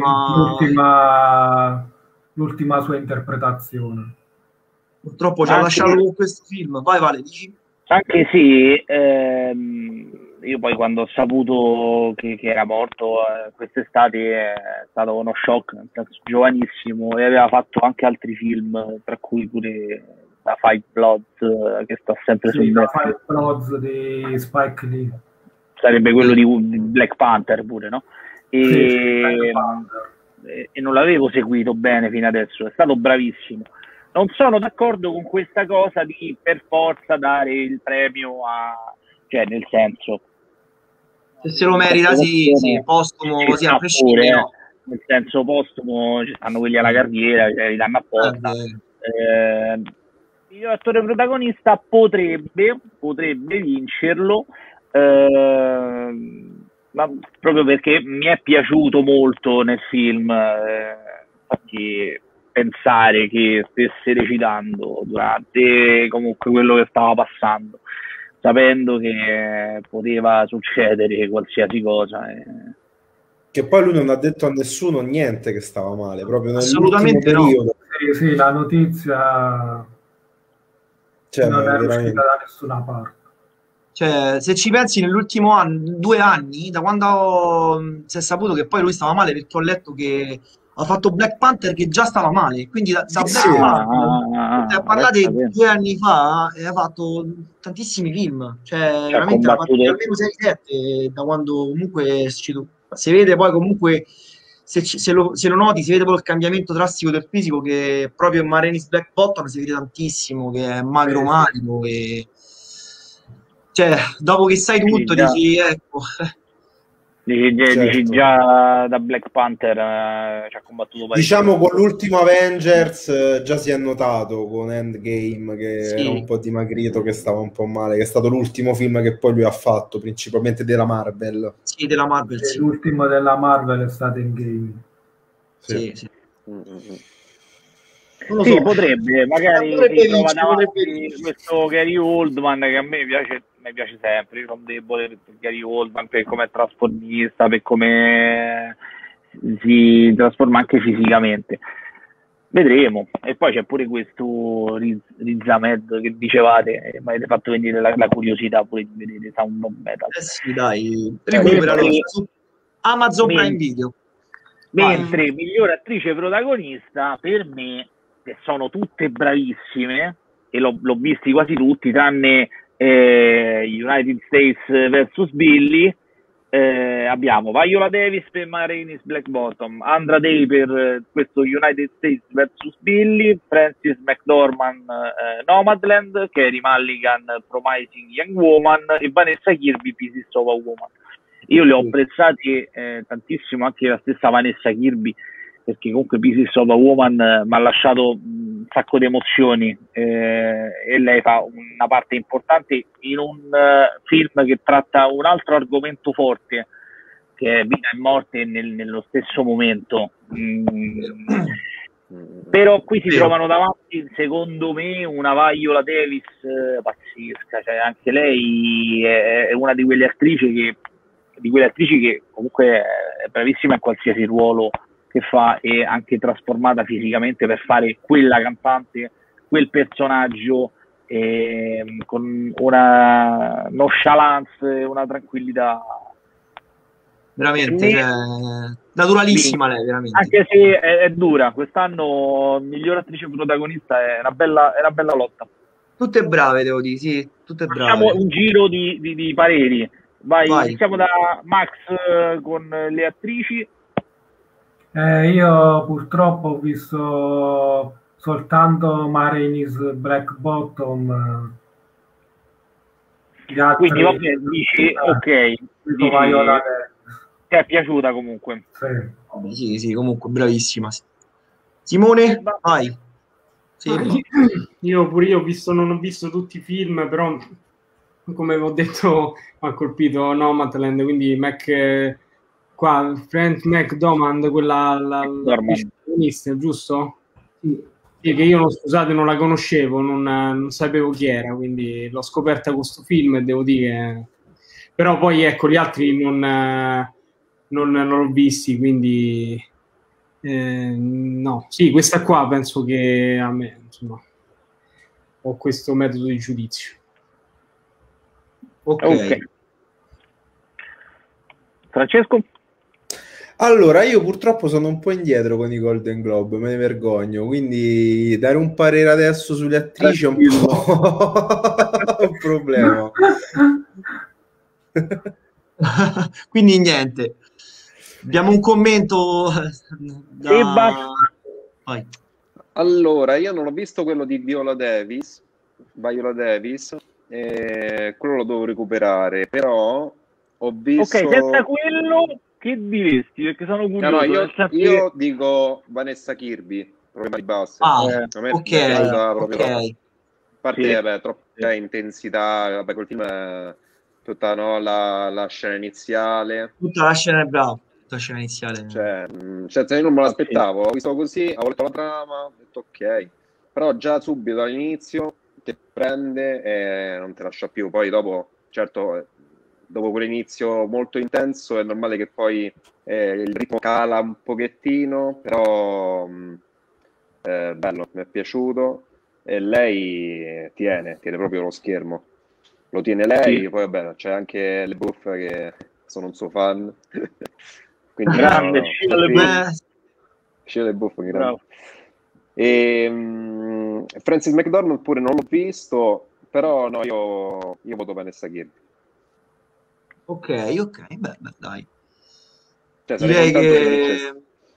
l'ultima sua interpretazione. Purtroppo ci ha lasciato con questo film. Vai, Vale, dici? Anche sì, io poi quando ho saputo che era morto quest'estate è stato uno shock, nel senso, giovanissimo, e aveva fatto anche altri film, tra cui pure da Five Bloods, che sta sempre su Netflix. Five Bloods di Spike Lee. Sarebbe quello di Black Panther pure, no? E non l'avevo seguito bene fino adesso, è stato bravissimo. Non sono d'accordo con questa cosa di per forza dare il premio cioè, nel senso, se lo merita, sì, postumo, così a prescindere, no. Nel senso postumo ci stanno quelli alla carriera, cioè, li danno apposta. Il attore protagonista potrebbe vincerlo, ma proprio perché mi è piaciuto molto nel film, infatti pensare che stesse recitando durante comunque quello che stava passando, sapendo che poteva succedere qualsiasi cosa. Che poi lui non ha detto a nessuno niente che stava male, proprio nell'ultimo periodo. Sì, la notizia non è uscita da nessuna parte. Cioè, se ci pensi, nell'ultimo anno, 2 anni, da quando si è saputo che poi lui stava male, perché ho letto che ha fatto Black Panther che già stava male, quindi da Black Panther parlate 2 anni fa, ha fatto tantissimi film, cioè veramente ha fatto almeno 6-7, da quando comunque si vede poi comunque, se lo noti, si vede poi il cambiamento drastico del fisico, che proprio in Marini's Black Bottom si vede tantissimo, che è magro, e cioè, dopo che sai tutto, dici, ecco. Dici già da Black Panther ci ha combattuto parecchio. Diciamo con l'ultimo Avengers già si è notato, con Endgame, che era un po' dimagrito, che stava un po' male, che è stato l'ultimo film che poi lui ha fatto, principalmente della Marvel. Sì, della Marvel, sì. L'ultimo della Marvel è stato Endgame. Sì. Sì, potrebbe, magari si trova davanti questo Gary Oldman, che a me piace sempre. Io sono debole per Gary Oldman, per come è trasformista, per come si trasforma anche fisicamente. Vedremo. E poi c'è pure questo Riz Ahmed che dicevate, mi avete fatto venire la curiosità pure di vedere Sound of Metal. Sì, dai, recuperalo su Amazon Prime Video. Mentre migliore attrice protagonista, per me, che sono tutte bravissime, e l'ho visti quasi tutti, tranne United States vs Billy, abbiamo Viola Davis per Marini's Black Bottom, Andra Day per questo United States vs Billy, Frances McDormand Nomadland, Carey Mulligan Promising Young Woman e Vanessa Kirby Pieces of a Woman. Io le ho apprezzate tantissimo, anche la stessa Vanessa Kirby, perché comunque Pieces of a Woman mi ha lasciato un sacco di emozioni, e lei fa una parte importante in un film che tratta un altro argomento forte, che è vita e morte nello stesso momento. Però qui si trovano davanti, secondo me, una Viola Davis pazzesca, cioè anche lei è una di quelle attrici che comunque è bravissima in qualsiasi ruolo che fa, e anche trasformata fisicamente per fare quella cantante, quel personaggio, con una nonchalance, una tranquillità veramente, cioè, naturalissima lei, veramente. Anche se è dura, quest'anno miglior attrice protagonista è una bella lotta. Tutte brave, devo dire, sì, tutte brave. Facciamo un giro di pareri. Vai, iniziamo da Max con le attrici. Io purtroppo ho visto soltanto Marini's Black Bottom. Quindi vabbè, dici ok, Viola ti è piaciuta comunque? Sì, comunque bravissima. Simone, vai. Sì. Io ho visto, non ho visto tutti i film, però come ho detto mi ha colpito Nomadland, quindi Frank McDormand, quella protagonista, giusto? Sì, che io scusate non la conoscevo, non sapevo chi era, quindi l'ho scoperta con questo film e devo dire però poi ecco gli altri non l'ho visti, quindi no, sì, questa qua penso che a me, insomma, ho questo metodo di giudizio. Ok. Francesco? Allora, io purtroppo sono un po' indietro con i Golden Globe, me ne vergogno, quindi dare un parere adesso sulle attrici è un po' un problema. Quindi niente. Abbiamo un commento Vai. Allora, io non ho visto quello di Viola Davis, quello lo devo recuperare, però ho visto... Ok, senza quello che diresti? Perché sono curioso. No, io dico Vanessa Kirby, Problema di basso. Ok. A parte, vabbè, troppa intensità, vabbè, col film è tutta la scena iniziale. Tutta la scena è brava. La scena iniziale. Cioè, io non me l'aspettavo, ho visto così, ho letto la trama, ho detto ok. Però già subito all'inizio ti prende e non ti lascia più. Poi dopo, certo, dopo quell'inizio molto intenso è normale che poi il ritmo cala un pochettino, però bello, mi è piaciuto. E lei tiene proprio lo schermo. Lo tiene lei, poi vabbè, c'è anche le buffe che sono un suo fan. Quindi grande, Shia LaBeouf, grande. E Frances McDormand pure non l'ho visto, però no, io voto Vanessa Kirby. Ok, beh, dai. Cioè, direi che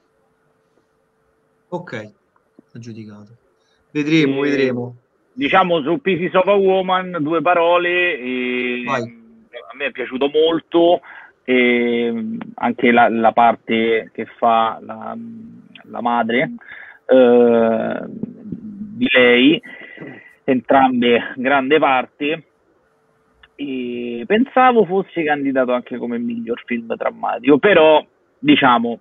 ok, aggiudicato. Vedremo. Diciamo su Pieces of a Woman, 2 parole. A me è piaciuto molto. E anche la parte che fa la madre di lei, entrambe grande parte, e pensavo fosse candidato anche come miglior film drammatico, però diciamo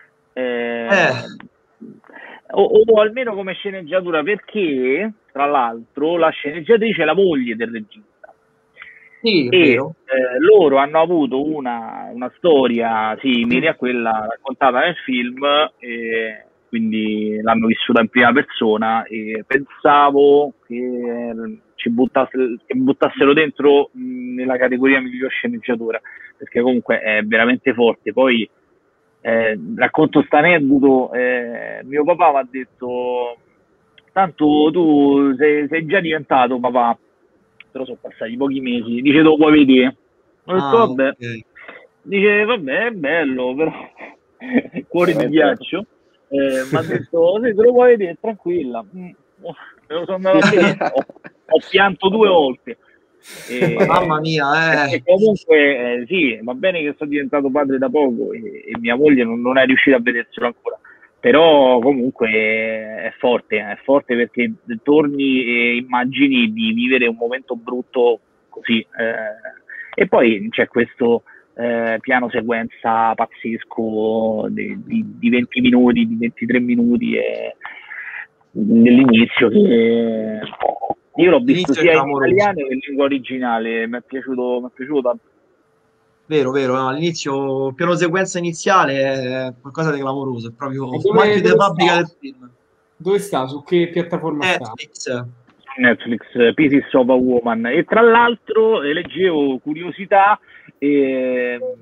o almeno come sceneggiatura, perché tra l'altro la sceneggiatrice è la moglie del regista. Sì, e loro hanno avuto una storia simile a quella raccontata nel film, e quindi l'hanno vissuta in prima persona, e pensavo che buttassero dentro nella categoria miglior sceneggiatura, perché comunque è veramente forte. Poi racconto sta aneddoto, mio papà mi ha detto: tanto tu sei già diventato papà, però sono passati pochi mesi, dice te lo puoi vedere. Ho detto vabbè, okay. Dice vabbè, è bello, però cuore di ghiaccio. Mi ha detto se te lo puoi vedere, tranquilla. Me lo sono andato a vedere, ho pianto 2 volte. Mamma mia, E comunque sì, va bene che sono diventato padre da poco e mia moglie non è riuscita a vederselo ancora, però comunque è forte perché torni e immagini di vivere un momento brutto così, e poi c'è questo piano sequenza pazzesco di 20 minuti, di 23 minuti nell'inizio, che io l'ho visto sia in italiano che in lingua originale, mi è piaciuto tanto. Vero, no? All'inizio il piano sequenza iniziale è qualcosa di clamoroso, è proprio marchio della fabbrica del film. Dove sta? Su che piattaforma sta? Netflix, Pieces of a Woman. E tra l'altro leggevo curiosità,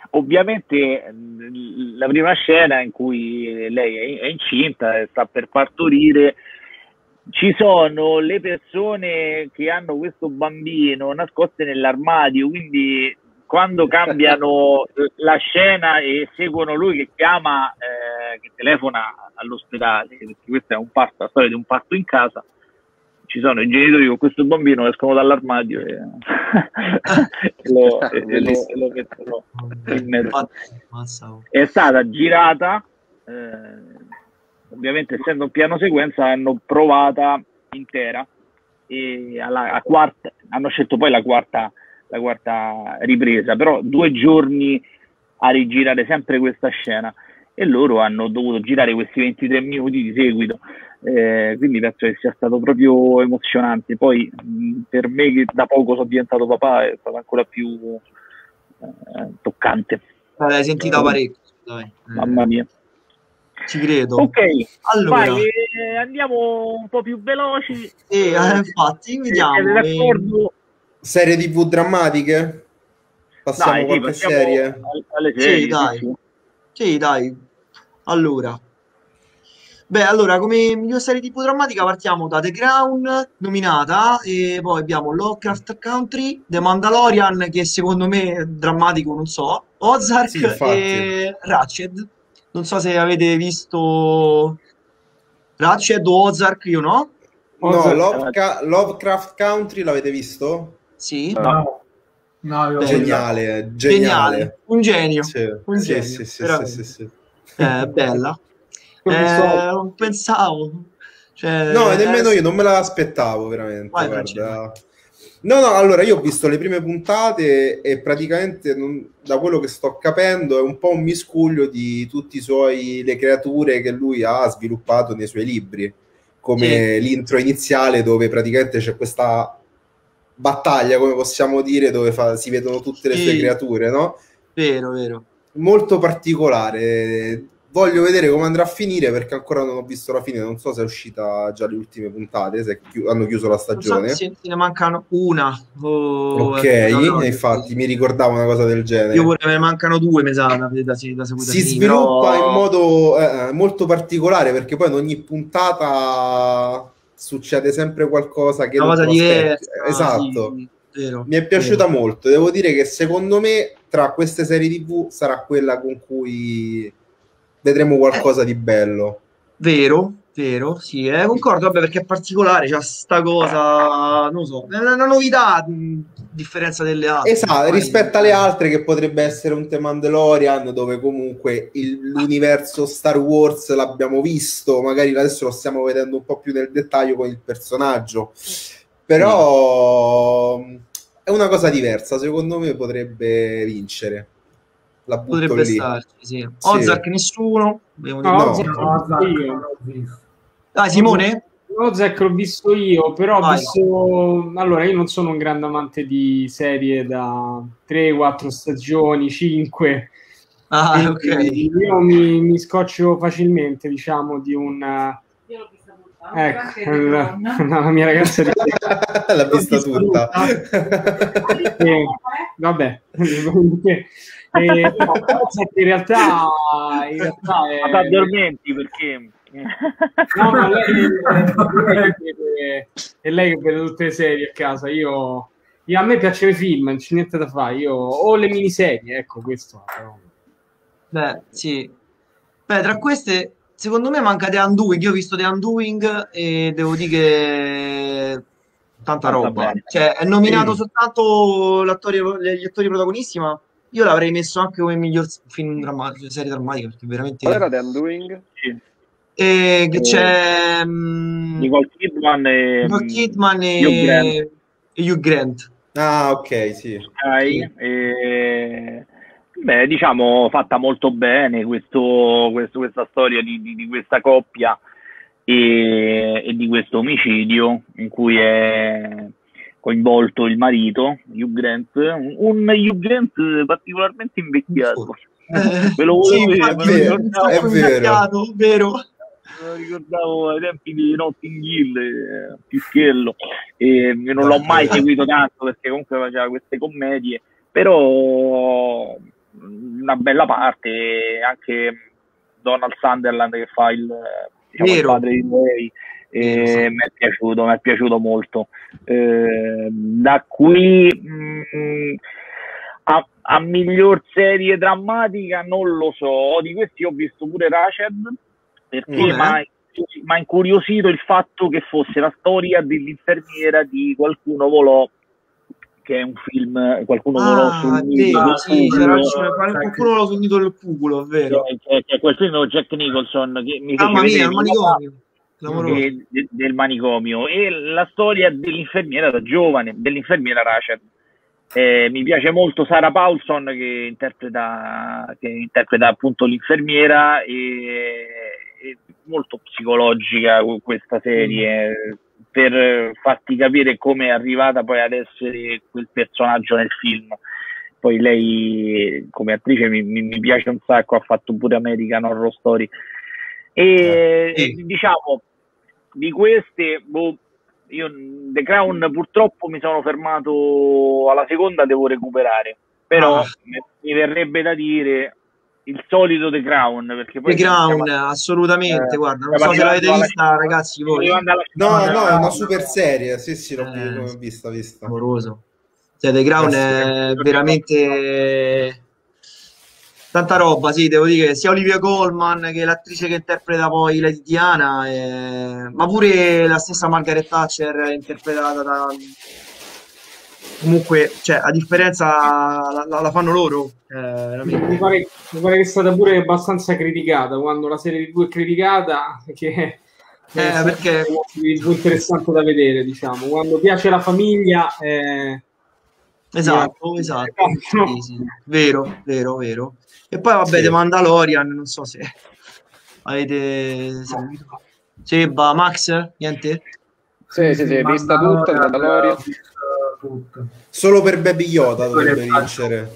ovviamente la prima scena in cui lei è incinta e sta per partorire, ci sono le persone che hanno questo bambino nascoste nell'armadio, quindi quando cambiano la scena e seguono lui che chiama, che telefona all'ospedale, perché questa è la storia di un parto in casa, ci sono i genitori con questo bambino, escono dall'armadio e lo mettono in mezzo. È stata girata, ovviamente essendo un piano sequenza hanno provata intera e hanno scelto poi la quarta ripresa, però 2 giorni a rigirare sempre questa scena e loro hanno dovuto girare questi 23 minuti di seguito, quindi penso che sia stato proprio emozionante. Poi per me, che da poco sono diventato papà, è stato ancora più toccante. L'hai sentita parecchio, dai. Mamma mia, ci credo. ok, Allora, vai, andiamo un po' più veloci. infatti vediamo. Siete d'accordo? Serie TV drammatiche? Passiamo Dai, a qualche passiamo serie? alle serie. Sì, dai. Sì, dai. Allora, come miglior serie TV drammatica partiamo da The Crown, nominata, e poi abbiamo Lovecraft Country, The Mandalorian, che secondo me è drammatico, non so, Ozark Sì, infatti. e Ratched. Non so se avete visto Ratched o Ozark, io no. No, Lovecraft Country l'avete visto? Sì. No, io Geniale. Un genio. Sì, Un sì, genio, sì, veramente. sì. Bella. Non pensavo. Cioè, No, e nemmeno io non me l'aspettavo veramente. Vai, Guarda. No, allora io ho visto le prime puntate e praticamente da quello che sto capendo è un po' un miscuglio di tutti le creature che lui ha sviluppato nei suoi libri, come l'intro iniziale dove praticamente c'è questa battaglia, come possiamo dire, dove si vedono tutte le sue creature, no? Vero. Molto particolare. Voglio vedere come andrà a finire perché ancora non ho visto la fine, non so se è uscita già le ultime puntate, se hanno chiuso la stagione. Se ne mancano una. Ok, infatti mi ricordavo una cosa del genere. Io pure me ne mancano 2, mi sa, da si sviluppa in modo molto particolare perché poi in ogni puntata succede sempre qualcosa che una cosa diversa. Esatto. Sì, vero, mi è piaciuta molto. Devo dire che secondo me tra queste serie TV sarà quella con cui vedremo qualcosa di bello. Vero, sì, concordo, vabbè, perché è particolare, c'ha sta cosa, non so, è una novità a differenza delle altre. Esatto, rispetto alle altre che potrebbe essere un The Mandalorian, dove comunque l'universo Star Wars l'abbiamo visto, magari adesso lo stiamo vedendo un po' più nel dettaglio con il personaggio, però è una cosa diversa, secondo me potrebbe vincere. La butto potrebbe lì. starci, sì. Ozark nessuno? Simone? Ozark l'ho visto io, però ho visto... Allora, io non sono un grande amante di serie da 3-4 stagioni, 5. Ok. Io mi scoccio facilmente, diciamo, di un... Io l'ho vista tutta. Ecco, la mia ragazza l'ha vista tutta. Vabbè, in realtà è... Ma addormenti perché... No, ma è lei che vede tutte le serie a casa. Io a me piacciono i film, non c'è niente da fare. Io ho le miniserie, ecco questo. Beh, sì. Beh, tra queste, secondo me manca The Undoing. Io ho visto The Undoing e devo dire che tanta roba. Cioè, è nominato soltanto gli attori protagonisti, ma io l'avrei messo anche come miglior film drammatico, serie drammatica, perché veramente... Qual era The Undoing? Sì. Che c'è Nicole Kidman e Hugh Grant. Ah, ok, sì. Beh, diciamo fatta molto bene questa storia di questa coppia e di questo omicidio in cui è coinvolto il marito, Hugh Grant, un Hugh Grant particolarmente invecchiato. Ve lo volevo dire, vero? Me lo ricordavo ai tempi di Notting Hill, Pischiello, e non l'ho mai seguito tanto perché comunque faceva queste commedie, però una bella parte, anche Donald Sutherland che fa il padre di lei, mi è piaciuto molto. Da qui a miglior serie drammatica non lo so, di questi ho visto pure Ratched, perché mi ha incuriosito il fatto che fosse la storia dell'infermiera di Qualcuno volò, che è un film, qualcuno volò sul nido del qualcuno volò sul nido del cuculo, vero? Che quel film con Jack Nicholson che mi fece vedere il manicomio. Del manicomio, e la storia dell'infermiera da giovane, dell'infermiera Ratched. Mi piace molto Sarah Paulson che interpreta appunto l'infermiera, e molto psicologica questa serie, per farti capire come è arrivata poi ad essere quel personaggio nel film. Poi lei come attrice mi piace un sacco, ha fatto pure American Horror Story, e diciamo di queste io The Crown purtroppo mi sono fermato alla seconda, devo recuperare, però mi verrebbe da dire il solito The Crown, perché poi The Crown assolutamente, guarda, non so se l'avete vista ragazzi voi. No, è una super serie, sì, l'ho vista. Amoroso. Cioè, The Crown è veramente tanta roba, sì, devo dire che sia Olivia Colman che l'attrice che interpreta poi Lady Diana, ma pure la stessa Margaret Thatcher interpretata da... Comunque, cioè, a differenza la fanno loro. Mi pare che è stata pure abbastanza criticata, quando la serie TV è criticata, che perché è interessante da vedere, diciamo, quando piace la famiglia. Esatto. Sì. Vero. E poi vabbè, The Mandalorian, non so se avete seguito. Seba, Max, niente? Sì, vista tutta il Mandalorian. Solo per Baby Yoda dovrebbe vincere.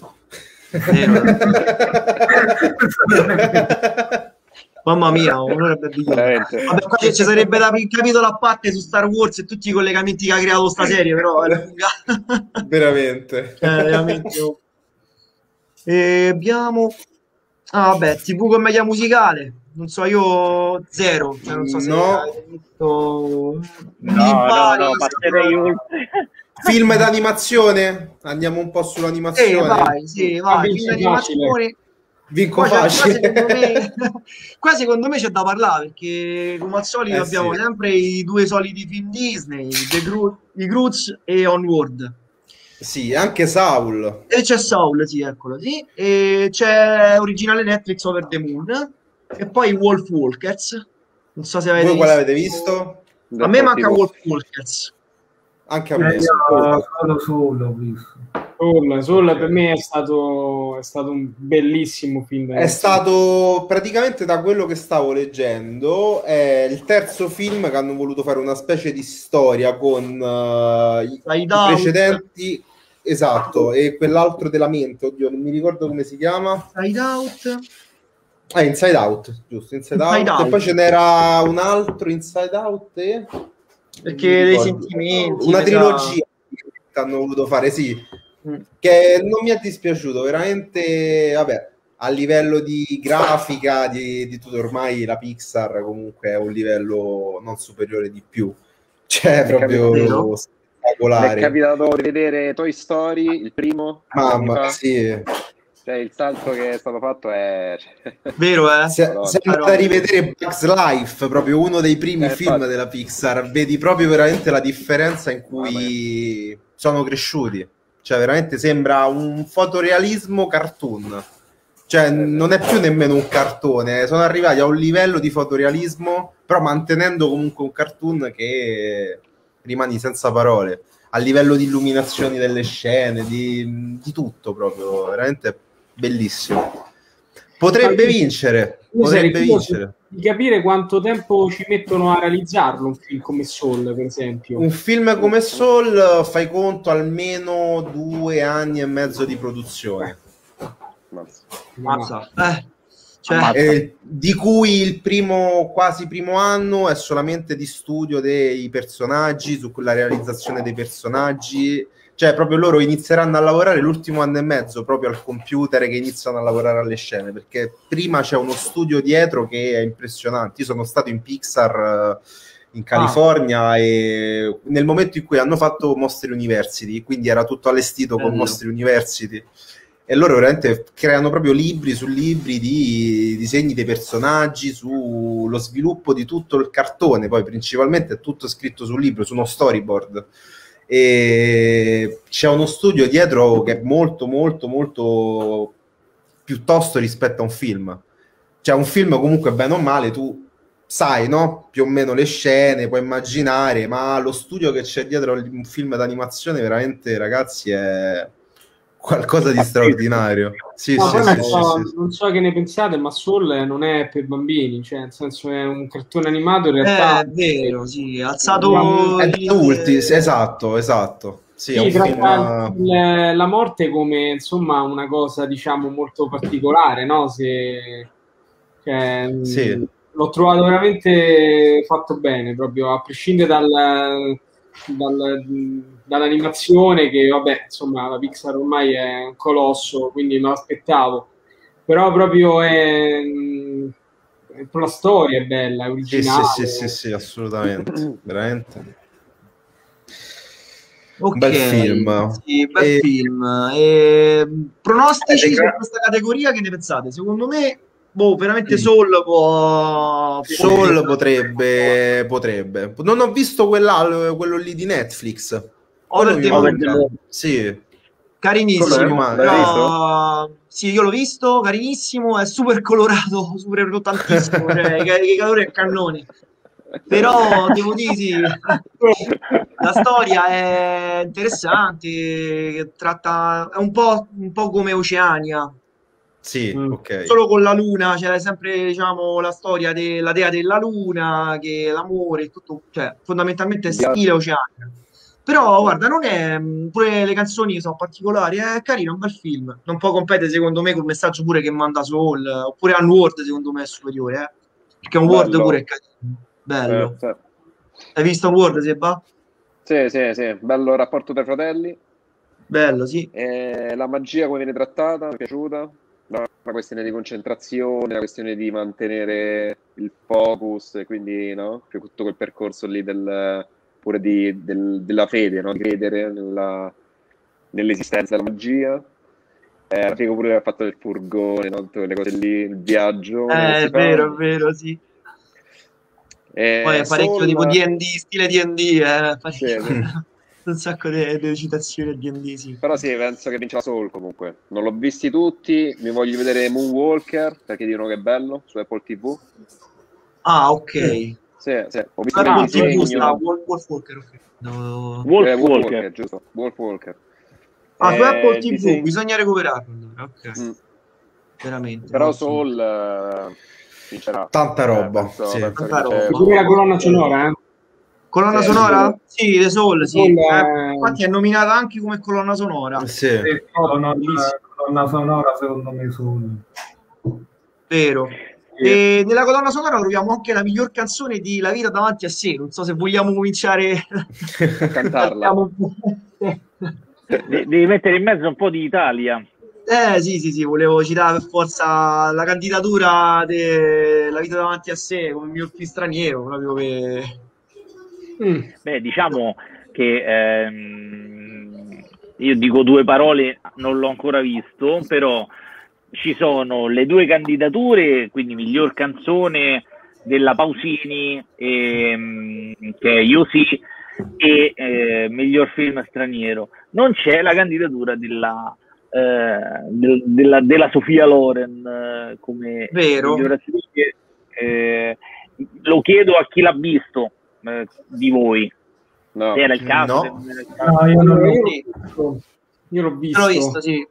Mamma mia, onore a Baby Yoda. Vabbè, qua ci sarebbe da un capitolo a parte su Star Wars e tutti i collegamenti che ha creato sta serie, però è lunga. Veramente. Veramente. E abbiamo vabbè, TV commedia musicale, non so, io zero, cioè, non so se avete visto. No, passerei oltre. Film d'animazione, andiamo un po' sull'animazione. Vai, film d'animazione. Vinco facile. Qua secondo me c'è da parlare, perché come al solito abbiamo sempre i due soliti film Disney, The Croods e Onward. Sì, anche Saul. E c'è Saul, sì, eccolo, sì. E c'è originale Netflix Over the Moon. E poi Wolf Walkers. Non so se avete visto. Voi quale avete visto? A me manca Wolf Walkers. Anche a me. Solo ho visto. Soul per me è stato un bellissimo film. È stato praticamente, da quello che stavo leggendo, è il terzo film che hanno voluto fare una specie di storia con i precedenti. Esatto, e quell'altro della mente, oddio, non mi ricordo come si chiama. Inside Out, giusto, Inside Out. E poi ce n'era un altro Inside Out perché dei sentimenti, una trilogia che hanno voluto fare, sì, che non mi è dispiaciuto veramente. Vabbè, a livello di grafica di tutto, ormai la Pixar comunque è un livello non superiore di più, cioè proprio spettacolare. Mi è capitato di vedere Toy Story, il primo, mamma, sì. Cioè, il salto che è stato fatto è vero, se andate a rivedere Bugs Life, proprio uno dei primi film della Pixar, vedi proprio veramente la differenza in cui sono cresciuti. Cioè veramente sembra un fotorealismo cartoon, cioè non è più nemmeno un cartone, sono arrivati a un livello di fotorealismo, però mantenendo comunque un cartoon che rimani senza parole, a livello di illuminazioni delle scene, di tutto, proprio veramente bellissimo. Potrebbe vincere. Di capire quanto tempo ci mettono a realizzarlo un film come Soul, per esempio. Un film come Soul, fai conto, almeno 2 anni e mezzo di produzione. Mazza. Cioè, di cui il quasi primo anno è solamente di studio dei personaggi, su quella realizzazione dei personaggi, cioè proprio loro inizieranno a lavorare l'ultimo anno e mezzo proprio al computer che iniziano a lavorare alle scene, perché prima c'è uno studio dietro che è impressionante. Io sono stato in Pixar in California e nel momento in cui hanno fatto Monster University, quindi era tutto allestito con Monster University, e loro veramente creano proprio libri su libri di disegni dei personaggi, sullo sviluppo di tutto il cartone, poi principalmente è tutto scritto sul libro, su uno storyboard, e c'è uno studio dietro che è molto molto molto piuttosto rispetto a un film. Cioè un film comunque bene o male tu sai, no? Più o meno le scene, puoi immaginare, ma lo studio che c'è dietro un film d'animazione veramente, ragazzi, è qualcosa di straordinario. Sì, no, sì, sì. Non so che ne pensate, ma Soul non è per bambini, cioè nel senso è un cartone animato in realtà. È vero, sì, alzato... È da adulti, esatto. Sì, è un tratta la morte come insomma una cosa diciamo molto particolare, no? Sì. L'ho trovato veramente fatto bene, proprio a prescindere dall'animazione, che vabbè, insomma, la Pixar ormai è un colosso, quindi me l'aspettavo, però proprio la storia è bella, è originale. Sì, assolutamente, veramente. Ok, bel film. Sì, bel film. Pronostici su questa categoria, che ne pensate? Secondo me, veramente Soul potrebbe. Non ho visto quello lì di Netflix. Sì. Carinissimo. Sì, io l'ho visto, carinissimo, è super colorato, super tantissimo, cioè, i colori a cannone. Però devo dire sì, la storia è interessante, tratta è un po' come Oceania. Sì, ok. Solo con la luna, c'è sempre, diciamo, la storia della dea della luna, che l'amore, tutto, cioè fondamentalmente stile Oceania. Però guarda, non è, pure le canzoni sono particolari, è carino, è un bel film. Non può competere secondo me col messaggio pure che manda Soul, oppure Unworld secondo me è superiore, perché Unworld pure è carino. Bello. Hai visto Unworld, Seba? Sì, bello il rapporto tra i fratelli. Bello, sì. La magia come viene trattata, mi è piaciuta. La questione di concentrazione, la questione di mantenere il focus, quindi no? Tutto quel percorso lì della fede, no? Di credere nell'esistenza della magia. Figo pure il fatto del furgone, no? Tutte quelle cose lì, il viaggio. È vero, sì. Poi è parecchio tipo D&D, stile D&D, un sacco di citazioni a D&D, sì. Però sì, penso che vince la Soul comunque. Non l'ho visti tutti, mi voglio vedere Moonwalker, perché dicono che è bello, su Apple TV. Ah, ok. Sì, ho visto il disegno. Wolfwalker, ok. No. Wolfwalker, giusto, Wolfwalker. Su Apple TV, bisogna recuperarlo allora, ok. Veramente. Però Soul... vincerà. Tanta roba, tanta roba. Pure la colonna sonora, Colonna sonora? Sì, The Soul, sì. Infatti è nominata anche come colonna sonora. Sì. Colonna sonora secondo me Soul. Vero. E nella colonna sonora troviamo anche la miglior canzone di La vita davanti a sé. Non so se vogliamo cominciare a cantarla. Devi mettere in mezzo un po' di Italia. Sì, volevo citare per forza la candidatura della vita davanti a sé come miglior film straniero, proprio per... Beh, diciamo che io dico due parole, non l'ho ancora visto, però ci sono le due candidature, quindi miglior canzone della Pausini, che è Io sì, e miglior film straniero. Non c'è la candidatura della Sofia Loren come miglior attrice. Lo chiedo a chi l'ha visto di voi. No. Era il caso? No, io non l'ho visto. Io l'ho visto. L'ho visto, sì.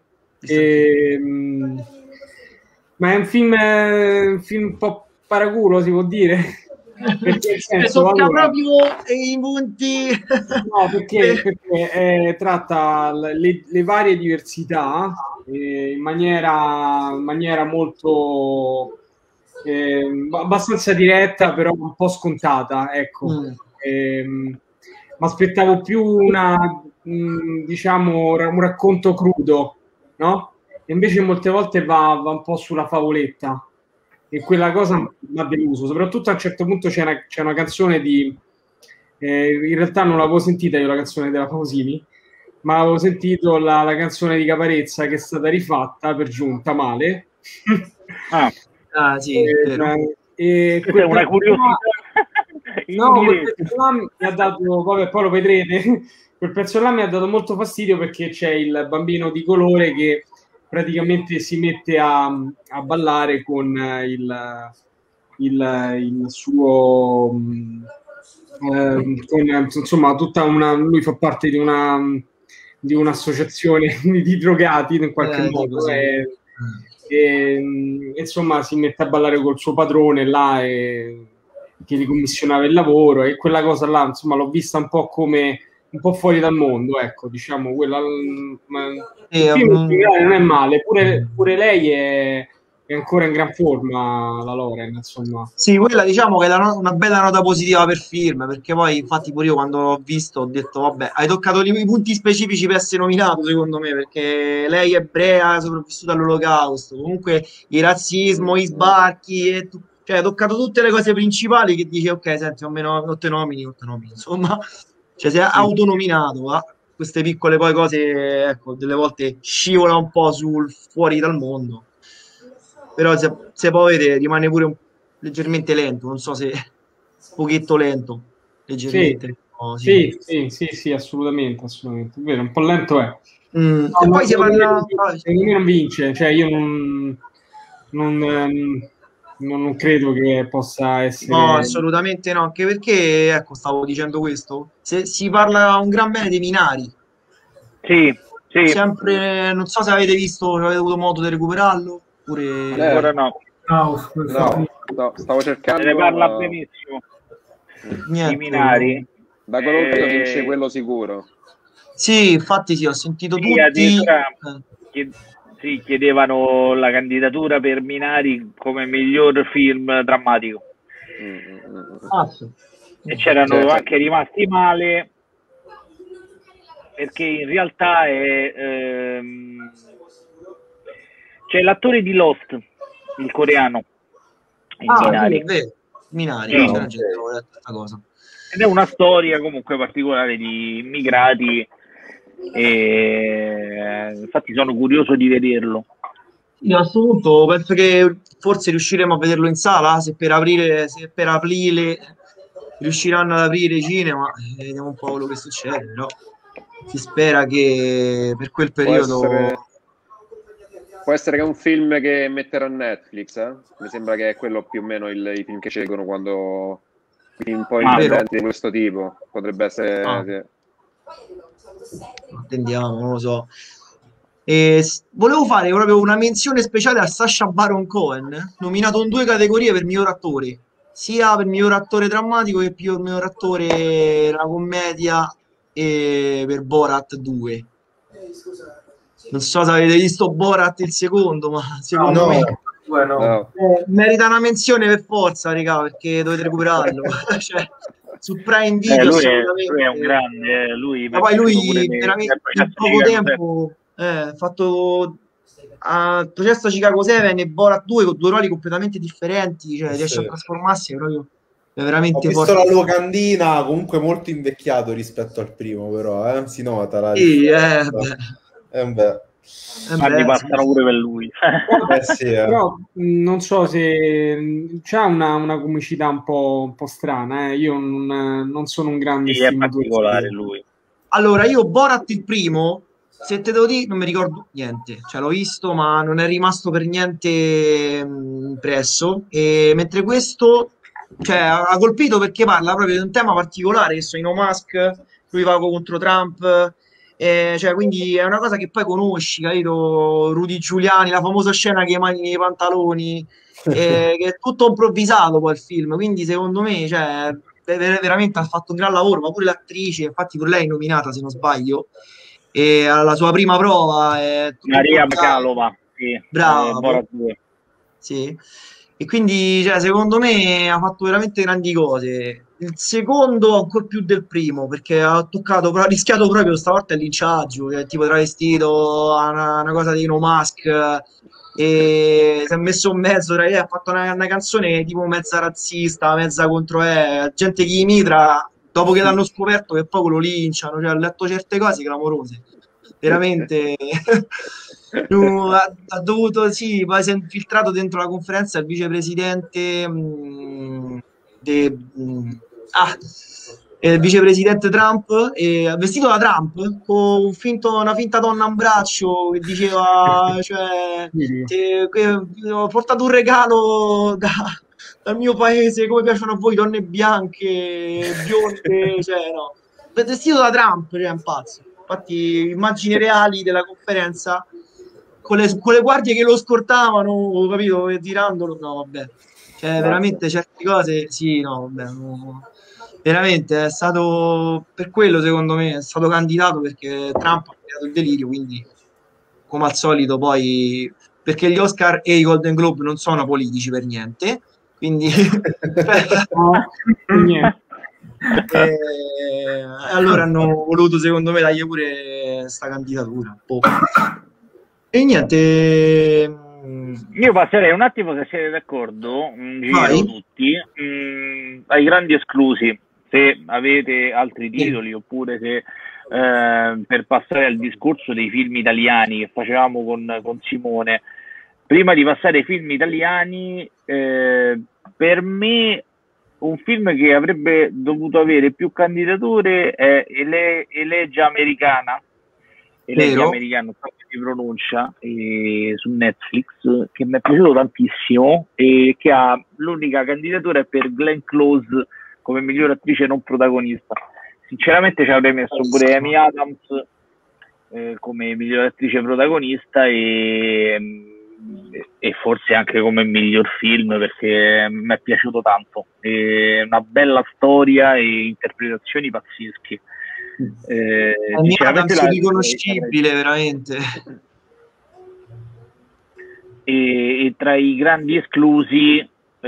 Ma è un film un po' paraculo, si può dire. Perché nel senso, tocca allora, proprio i punti. no, perché tratta le varie diversità in maniera molto abbastanza diretta, però un po' scontata, ecco. Mi aspettavo più diciamo un racconto crudo, no? E invece molte volte va un po' sulla favoletta, e quella cosa mi ha deluso. Soprattutto a un certo punto c'è una canzone di in realtà non l'avevo sentita io la canzone della Pausini, ma avevo sentito la canzone di Caparezza, che è stata rifatta per giunta male. Sì, e questa è una curiosità. No, quel pezzo là mi ha dato, vabbè, poi lo vedrete, quel pezzo là mi ha dato molto fastidio, perché c'è il bambino di colore che praticamente si mette a ballare con il suo insomma lui fa parte di un'associazione di drogati in qualche modo, insomma si mette a ballare col suo padrone là, che gli commissionava il lavoro, e quella cosa là insomma l'ho vista un po' come un po' fuori dal mondo, ecco, diciamo quella, il film non è male, pure lei è ancora in gran forma, la Loren, insomma. Sì, quella diciamo che è una bella nota positiva per film, perché poi infatti pure io quando l'ho visto ho detto vabbè, hai toccato i punti specifici per essere nominato, secondo me, perché lei è ebrea, sopravvissuta all'olocausto, comunque il razzismo, i sbarchi, cioè hai toccato tutte le cose principali, che dice ok, senti, almeno non te nomini, insomma, cioè sei autonominato, va? Queste piccole poi cose, ecco, delle volte scivola un po' sul fuori dal mondo. Però se poi vedere rimane pure leggermente lento, non so se un pochetto lento, leggermente. Sì, assolutamente, è vero, un po' lento è. E poi si parla... Secondo me non vince, cioè io non credo che possa essere... No, assolutamente no, anche perché, ecco, stavo dicendo questo, se si parla un gran bene dei Minari. Sì. Sempre, non so se avete visto, avete avuto modo di recuperarlo, oppure... Ancora no. No, stavo cercando. Ne parla benissimo. Niente, I Minari. Da quello che vince quello sicuro. Sì, infatti sì, ho sentito tutti. Chiedevano la candidatura per Minari come miglior film drammatico. E c'erano anche rimasti male, perché in realtà c'è l'attore di Lost, il coreano, Minari. Minari, cosa. Ed è una storia comunque particolare di immigrati, e infatti sono curioso di vederlo. Io a questo punto penso che forse riusciremo a vederlo in sala, se per aprile riusciranno ad aprire i cinema, vediamo un po' quello che succede, però si spera che per quel periodo... Può essere che è un film che metterà Netflix, eh? Mi sembra che è quello più o meno i film che scelgono quando un po' indipendenti di questo tipo. Potrebbe essere... Attendiamo, non lo so. Volevo fare proprio una menzione speciale a Sacha Baron Cohen, nominato in 2 categorie per miglior attore, sia per miglior attore drammatico che per miglior attore una commedia, e per Borat 2. Non so se avete visto Borat il secondo, ma secondo me merita una menzione per forza, raga, perché dovete recuperarlo. Cioè, su Prime Video lui è un grande, ma poi lui veramente in poco tempo ha fatto processo a Chicago 7 e Borat 2 con 2 ruoli completamente differenti, cioè riesce a trasformarsi proprio, è veramente Ho visto la locandina, comunque molto invecchiato rispetto al primo, però si nota la anni passano pure per lui. Però non so se c'ha una comicità un po' strana, io non sono un grande stimatore. È particolare lui. Allora, io Borat il primo, se te devo dire, non mi ricordo niente, cioè l'ho visto ma non è rimasto per niente impresso, e mentre questo, cioè, ha colpito perché parla proprio di un tema particolare, che sono i no mask, lui va contro Trump, cioè, quindi è una cosa che poi conosci, capito? Rudy Giuliani, la famosa scena che mani nei pantaloni, che è tutto improvvisato poi il film, quindi secondo me, cioè, veramente ha fatto un gran lavoro, ma pure l'attrice, infatti pure lei è nominata se non sbaglio, e alla sua prima prova è tutto Maria portato. Bakalova, sì, Bravo. Sì. E quindi, cioè, secondo me ha fatto veramente grandi cose. Il secondo ancora più del primo, perché ha rischiato proprio stavolta il linciaggio, cioè, tipo travestito a una cosa di No Mask, e si è messo in mezzo, ha fatto una canzone tipo mezza razzista, mezza contro gente che imitra, dopo che l'hanno scoperto che poi lo linciano, cioè, ha letto certe cose clamorose. Veramente ha dovuto, sì, poi si è infiltrato dentro la conferenza il vicepresidente il vicepresidente Trump, vestito da Trump con una finta donna in braccio che diceva, cioè, ho portato un regalo dal mio paese, come piacciono a voi donne bianche, bionde, cioè, no, vestito da Trump, cioè, è un pazzo. Infatti, immagini reali della conferenza con le guardie che lo scortavano, capito? E tirandolo, no, vabbè. Cioè, veramente certe cose, sì, no, vabbè. No. Veramente è stato per quello, secondo me, è stato candidato perché Trump ha creato il delirio, quindi, come al solito, poi perché gli Oscar e i Golden Globe non sono politici per niente, quindi allora hanno voluto, secondo me, dargli pure sta candidatura. E niente, io passerei un attimo, se siete d'accordo, giro tutti ai grandi esclusi, se avete altri titoli, oppure se per passare al discorso dei film italiani che facevamo con Simone. Prima di passare ai film italiani, per me un film che avrebbe dovuto avere più candidature è Elegia Americana, non so come si pronuncia, su Netflix, che mi è piaciuto tantissimo e che ha l'unica candidatura è per Glenn Close come miglior attrice non protagonista. Sinceramente ci avrei messo pure Amy Adams come miglior attrice protagonista e forse anche come miglior film, perché mi è piaciuto tanto. È una bella storia e interpretazioni pazzesche. Sinceramente riconoscibile veramente. E tra i grandi esclusi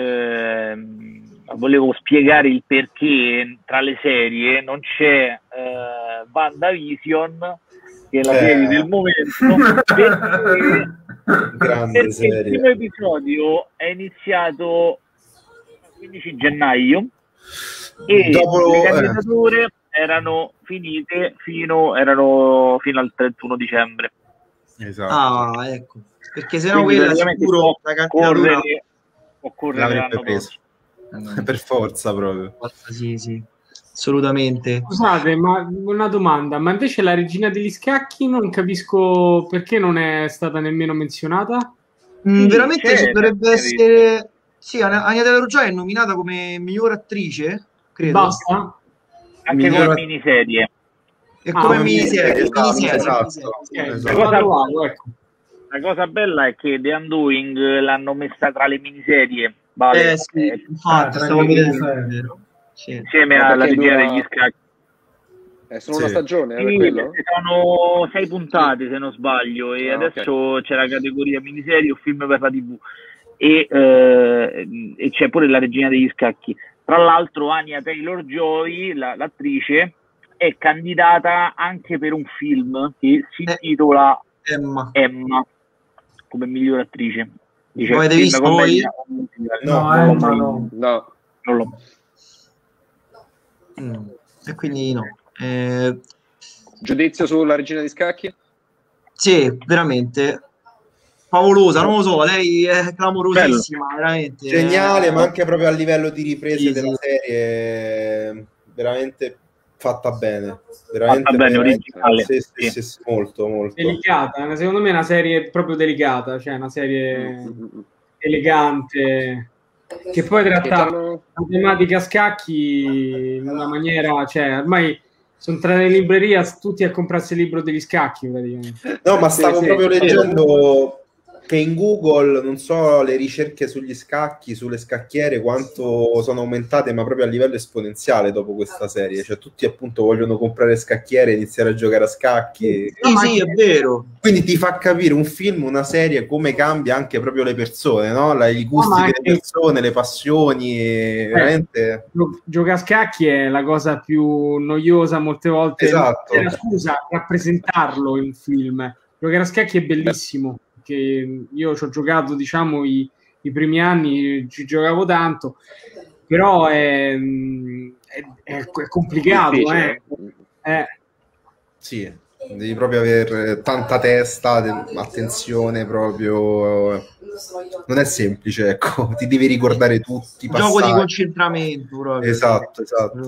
volevo spiegare il perché tra le serie non c'è WandaVision, che è la serie del momento, perché il primo episodio è iniziato il 15 gennaio e le candidature erano finite fino al 31 dicembre. Esatto. Ah, ecco, perché sennò quella sicuro la candidatura l'avrebbe preso per forza proprio. Sì, assolutamente. Scusate, ma una domanda, ma invece la regina degli scacchi non capisco perché non è stata nemmeno menzionata? Veramente dovrebbe essere, sì, Anya Taylor Joy è nominata come miglior attrice, credo. Basta? Anche come miniserie. E come miniserie. La cosa bella è che The Undoing l'hanno messa tra le miniserie. Infatti, stavo vedendo. Insieme alla regina degli scacchi. È solo una stagione, sì, quello? Sono 6 puntate se non sbaglio, e adesso c'è la categoria miniserie o film per la TV e c'è pure la regina degli scacchi. Tra l'altro Anya Taylor-Joy, l'attrice, è candidata anche per un film che si intitola Emma come miglior attrice. Dice, avete visto voi? No. Non l'ho. E quindi no. Giudizio sulla regina di scacchi? Sì, veramente favolosa, non lo so, lei è clamorosissima, veramente geniale, ma anche proprio a livello di riprese della serie veramente fatta bene, veramente originale, molto delicata. Secondo me è una serie proprio delicata, cioè una serie elegante, che poi tratta la tematica scacchi in una maniera, cioè ormai sono entrati in libreria tutti a comprarsi il libro degli scacchi praticamente. No, ma stavo proprio leggendo che in Google, non so, le ricerche sugli scacchi, sulle scacchiere, quanto sono aumentate, ma proprio a livello esponenziale dopo questa serie. Cioè tutti appunto vogliono comprare scacchiere e iniziare a giocare a scacchi. Sì, è vero. Quindi ti fa capire un film, una serie, come cambia anche proprio le persone, no? I gusti delle persone, le passioni, veramente... Giocare a scacchi è la cosa più noiosa molte volte. Esatto. Scusa, rappresentarlo in film. Giocare a scacchi è bellissimo, che io ci ho giocato, diciamo, i primi anni, ci giocavo tanto, però è complicato, Sì, devi proprio avere tanta testa, attenzione proprio, non è semplice, ecco, ti devi ricordare tutti i passaggi. Gioco di concentramento proprio. Esatto.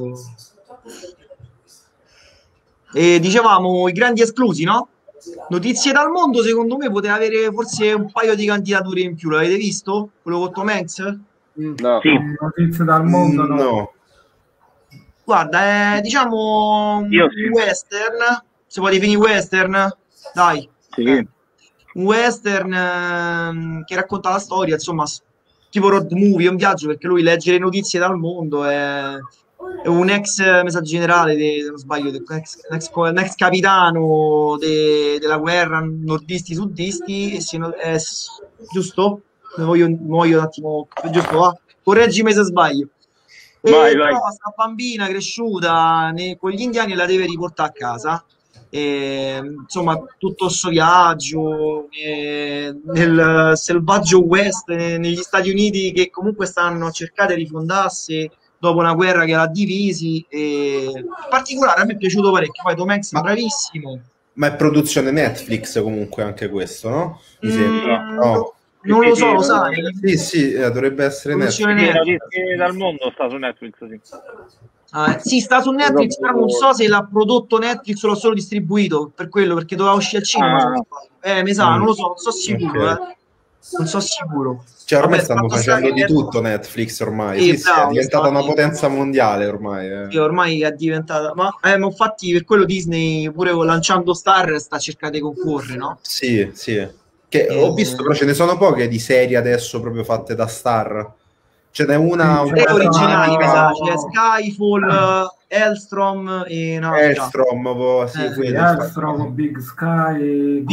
E dicevamo i grandi esclusi, no? Notizie dal mondo, secondo me poteva avere forse un paio di candidature in più. L'avete visto? Quello con Tom Hanks? No. Sì. Notizie dal mondo, no. Guarda, diciamo un western, si può definire western? Dai. Sì. Un western che racconta la storia, insomma, tipo road movie, è un viaggio, perché lui legge le notizie dal mondo, è un ex messaggio generale, se non sbaglio, un ex capitano della guerra, nordisti-sudisti, giusto? Mi voglio un attimo, giusto, va? Correggimi se sbaglio. Vai. Questa bambina cresciuta con gli indiani la deve riportare a casa. Insomma, tutto questo viaggio nel selvaggio West, negli Stati Uniti, che comunque stanno a cercare di rifondarsi dopo una guerra che l'ha divisi. In particolare a me è piaciuto parecchio. Poi Tom Hanks è bravissimo. Ma è produzione Netflix comunque anche questo, no? Mi sembra. No. Non lo so, lo sai? Sì, dovrebbe essere Netflix. Dal mondo sta su Netflix, sì. Sì, sta su Netflix, però non so se l'ha prodotto Netflix o l'ha solo distribuito, per quello, perché doveva uscire al cinema. Mi sa, non lo so, non so sicuro, non so sicuro. Cioè, ormai stanno facendo di tutto Netflix ormai. Sì, è diventata una potenza mondiale ormai. Sì, ormai è diventata. Ma infatti per quello Disney, pure lanciando Star, sta cercando di concorrere, no? Sì. Che ho visto, però ce ne sono poche di serie adesso proprio fatte da Star. Ce n'è una originali, mi sa, c'è Skyfall, Hellstrom e no, Hellstrom, Hellstrom, Big Sky,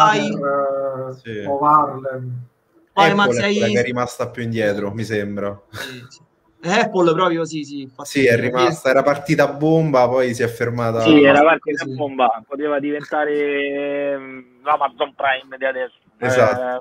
Harlem. Apple è quella che è rimasta più indietro, mi sembra. Apple proprio, sì. Sì, è rimasta, era partita a bomba, poi si è fermata. Sì, era partita a bomba, poteva diventare l'Amazon Prime di adesso. Esatto.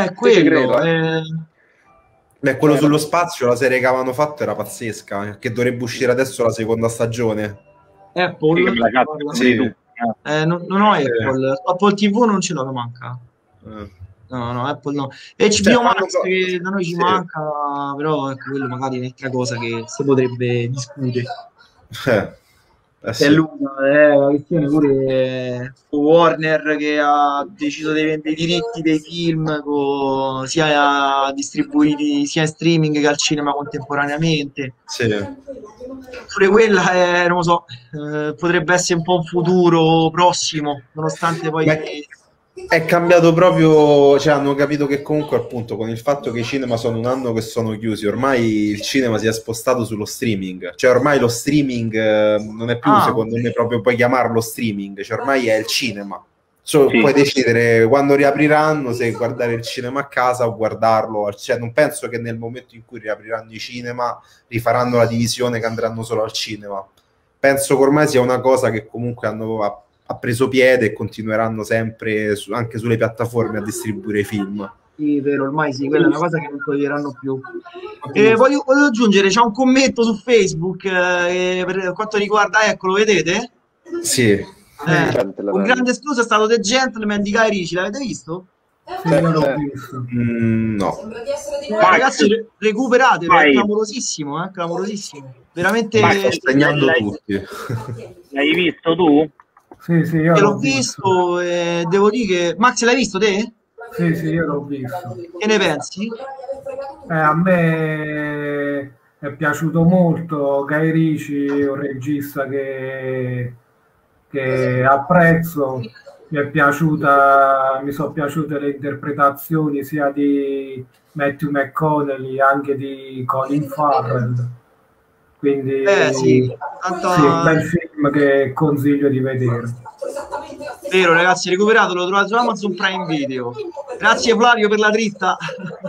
Quello sullo spazio, la serie che avevano fatto era pazzesca, che dovrebbe uscire adesso la seconda stagione. Apple? Sì. Non ho Apple TV non ce l'ho, manca. No, Apple no. HBO Max che da noi ci manca, però ecco, quello magari è un'altra cosa che si potrebbe discutere. È lunga, la questione pure Warner che ha deciso di vendere i diritti dei film sia distribuiti sia in streaming che al cinema contemporaneamente. Sì. Pure quella non lo so, potrebbe essere un po' un futuro prossimo, nonostante poi è cambiato proprio, cioè hanno capito che comunque appunto con il fatto che i cinema sono un anno che sono chiusi, ormai il cinema si è spostato sullo streaming, cioè ormai lo streaming non è più, secondo me, proprio puoi chiamarlo streaming, cioè ormai è il cinema. Puoi decidere quando riapriranno se guardare il cinema a casa o guardarlo, cioè non penso che nel momento in cui riapriranno i cinema rifaranno la divisione che andranno solo al cinema. Penso che ormai sia una cosa che comunque ha preso piede e continueranno sempre anche sulle piattaforme a distribuire i film. Sì, vero, ormai sì, quella è una cosa che non toglieranno più. Voglio aggiungere, c'è un commento su Facebook per quanto riguarda, ecco, lo vedete? Sì. Un grande escluso è stato The Gentleman di Guy Ritchie, l'avete visto? Sì, io l'ho visto. No. Ragazzi, recuperatelo, è clamorosissimo, clamorosissimo. Veramente. Sto segnando tutti. L'hai visto tu? Sì, io l'ho visto e devo dire che... Max, l'hai visto te? Sì, io l'ho visto. Che ne pensi? A me è piaciuto molto. Guy Ritchie, un regista che apprezzo, mi sono piaciute le interpretazioni sia di Matthew McConaughey anche di Colin Farrell. Quindi sì, un bel film che consiglio di vedere. Vero, ragazzi, recuperato, lo trovate su Amazon Prime Video. Grazie Flavio per la dritta.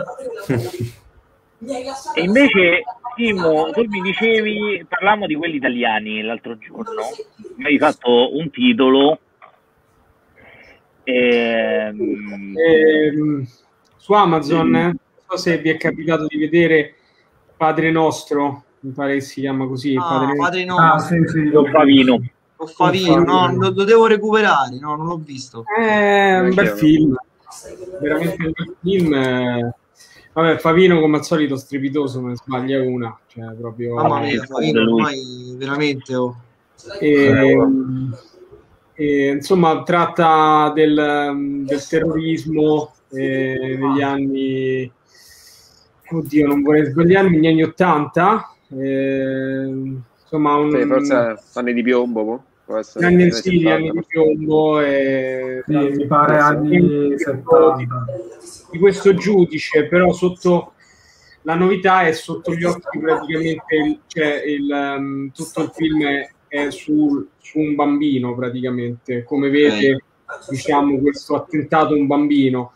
E invece, Timo, tu mi dicevi, parlavamo di quelli italiani l'altro giorno, mi hai fatto un titolo su Amazon, non so se vi è capitato di vedere Padre Nostro, mi pare che si chiama così. Padre Nostro. Sì, Favino, no, lo devo recuperare, no, non l'ho visto. È un bel film, veramente un bel film. Vabbè, Favino come al solito strepitoso, non sbaglia una, cioè proprio... Mamma mia, Favino ormai veramente... insomma, tratta del terrorismo negli anni... Oddio, non vorrei sbagliarmi, negli anni 80. Insomma, forse anni di piombo, può essere. Anni di piombo mi pare anni 70. Di questo giudice, però sotto la novità è sotto gli occhi praticamente, tutto il film è su un bambino praticamente, come vede diciamo questo attentato a un bambino.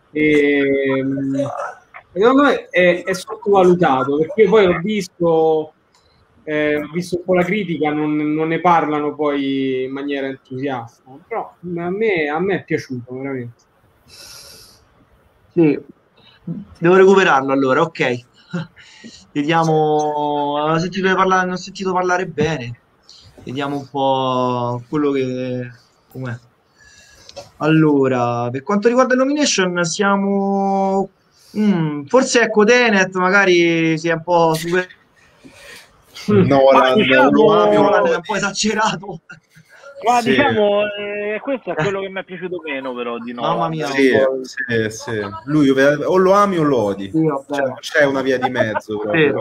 Secondo me è sottovalutato, perché poi ho visto un po' la critica, non ne parlano poi in maniera entusiasta, però a me è piaciuto veramente. Sì, devo recuperarlo allora, ok. Vediamo, non ho sentito parlare bene, vediamo un po' quello che com'è. Allora, per quanto riguarda nomination siamo forse ecco Tenet magari si è un po' super Nolan è un po' esagerato. Ma diciamo, questo è quello che mi è piaciuto meno però di Nolan. Mamma mia. Sì. Lui o lo ami o lo odi. Sì, non c'è una via di mezzo proprio,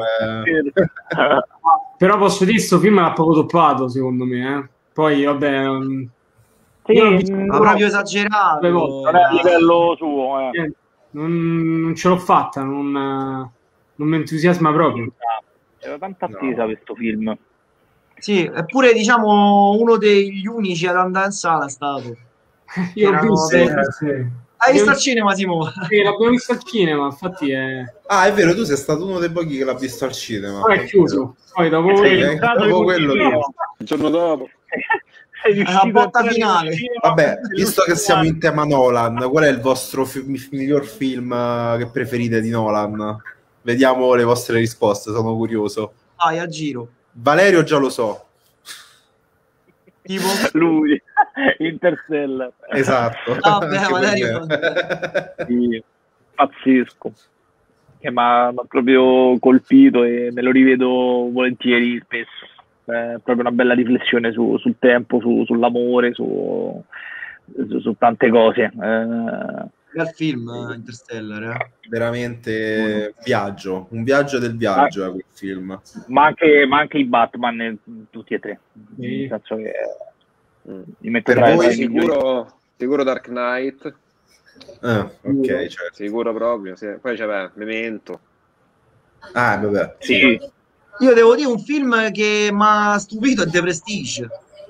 Però posso dire, questo film l'ha poco toppato secondo me, Poi vabbè, ma proprio esagerato, non è a livello suo, non ce l'ho fatta, non mi entusiasma proprio. C'era tanta attesa questo film. Sì, eppure diciamo uno degli unici ad andare in sala è stato. Io ho visto. Hai visto al cinema, Simo? Sì, l'abbiamo visto al cinema, infatti è... Ah, è vero, tu sei stato uno dei pochi che l'ha visto al cinema. Poi è chiuso. Poi dopo quello il giorno dopo. La botta finale. Vabbè, visto che siamo in tema Nolan, qual è il vostro miglior film che preferite di Nolan? Vediamo le vostre risposte, sono curioso. Vai, a giro. Valerio già lo so. Tipo? Lui, Interstellar. Esatto. Vabbè, Valerio. Sì, pazzesco. Che mi ha proprio colpito e me lo rivedo volentieri spesso. È proprio una bella riflessione sul tempo, sull'amore, su tante cose. Bel film Interstellar, veramente un viaggio del viaggio quel film. Ma anche i Batman tutti e tre, nel senso che li metto per voi sicuro Dark Knight, ok, certo. Sicuro proprio, sì. Poi c'è Memento, vabbè, sì. Io devo dire un film che mi ha stupito è The Prestige.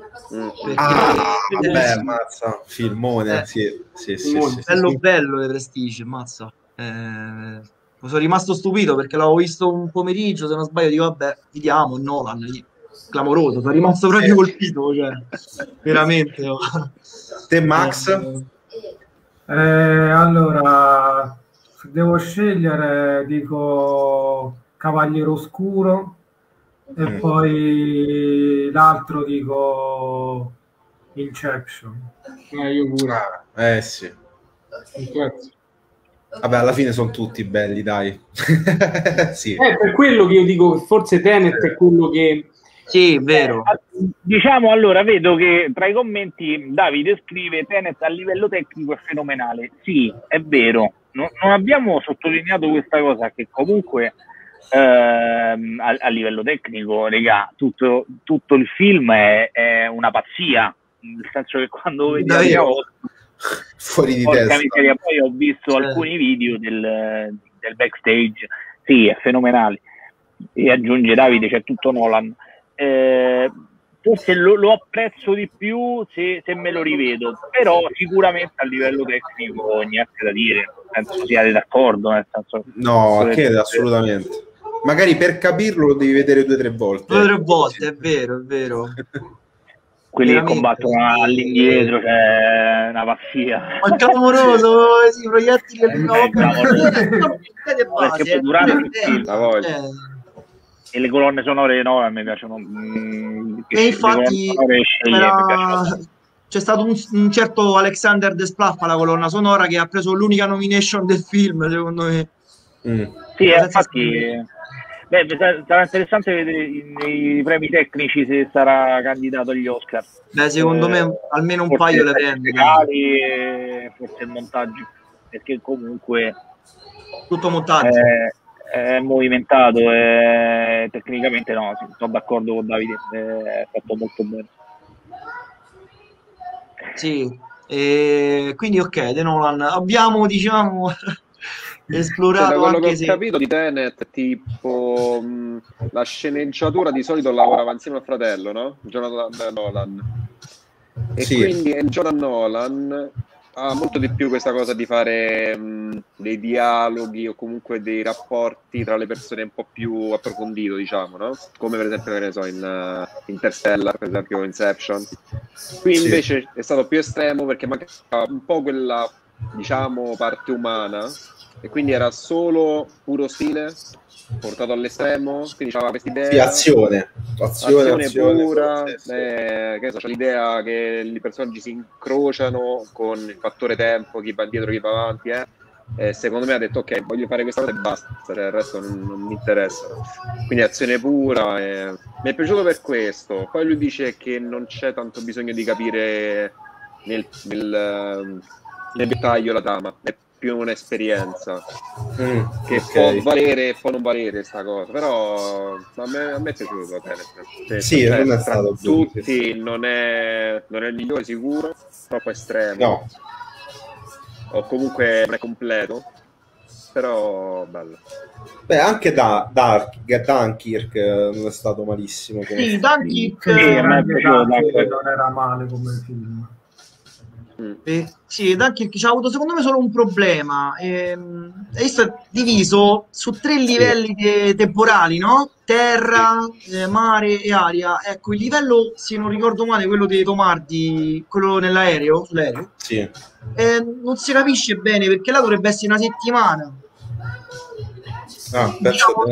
Vabbè, mazza, filmone, sì. Bello The Prestige, mazza. Mi sono rimasto stupito perché l'avevo visto un pomeriggio, se non sbaglio, dico vabbè, vediamo, Nolan, clamoroso, sono rimasto proprio colpito, cioè, veramente. Te, Max? Allora, se devo scegliere, dico Cavaliere Oscuro. E poi l'altro dico Inception. Io pure. Sì. Vabbè, alla fine sono tutti belli, dai. Sì. È per quello che io dico che forse Tenet è quello che... Sì, vero. Diciamo, allora, vedo che tra i commenti Davide scrive Tenet a livello tecnico è fenomenale. Sì, è vero. Non abbiamo sottolineato questa cosa, che comunque... a livello tecnico, regà, tutto il film è una pazzia, nel senso che quando vedi fuori di porca testa. miseria. Poi ho visto alcuni video del backstage, sì, è fenomenale. E aggiunge Davide, c'è tutto Nolan. Forse lo apprezzo di più se me lo rivedo, però sicuramente a livello tecnico niente da dire, penso siate d'accordo, nel senso, No, che assolutamente. Magari per capirlo lo devi vedere 2 o 3 volte. 2 o 3 volte, è vero, è vero. quelli Veramente. che combattono all'indietro, c'è una pazzia. Ma clamoroso, sì, proiettili Perché poi durante il film, La voglia. e le colonne sonore no, a me piacciono. E infatti c'è stato un certo Alexander Desplat alla colonna sonora che ha preso l'unica nomination del film, secondo me. Sì, infatti sarà interessante vedere nei premi tecnici se sarà candidato agli Oscar. Beh, secondo me almeno un paio le prende. E forse il montaggio, perché comunque tutto montaggio. È movimentato e tecnicamente no, sono d'accordo con Davide, è fatto molto bene. Sì, quindi ok, The Nolan abbiamo, diciamo, esplorato, da quello anche che ho se capito di Tenet, tipo la sceneggiatura di solito lavorava insieme al fratello, no? Jonathan Nolan. E Sì. quindi Jonathan Nolan ha molto di più questa cosa di fare dei dialoghi o comunque dei rapporti tra le persone un po' più approfondito, diciamo, no? Come per esempio, che ne so, in Interstellar, per esempio, o Inception. Qui invece è stato più estremo perché mancava un po' quella, diciamo, parte umana, e quindi era solo puro stile portato all'estremo, quindi c'aveva questa idea. Sì, azione pura, sì. Che ne so, c'è l'idea che i personaggi si incrociano con il fattore tempo, chi va dietro, chi va avanti, e secondo me ha detto ok, voglio fare questa cosa e basta, cioè, il resto non mi interessa. Quindi azione pura, mi è piaciuto per questo. Poi lui dice che non c'è tanto bisogno di capire nel dettaglio la trama, è più un'esperienza che può valere e può non valere sta cosa, però a me è piaciuto Tenet. Sì, Cioè, non è tra stato tutti non è il migliore sicuro, troppo estremo, no, o comunque non è completo, però bello. Beh, anche Dunkirk non è stato malissimo come sì, Dunkirk non era male come film. sì, Dunkirk c'ha avuto secondo me solo un problema, è diviso su 3 livelli temporali, no? Terra, mare e aria. Ecco, il livello, se non ricordo male, quello dei Tomardi, quello sull'aereo, sì. non si capisce bene perché là dovrebbe essere una settimana. Diciamo,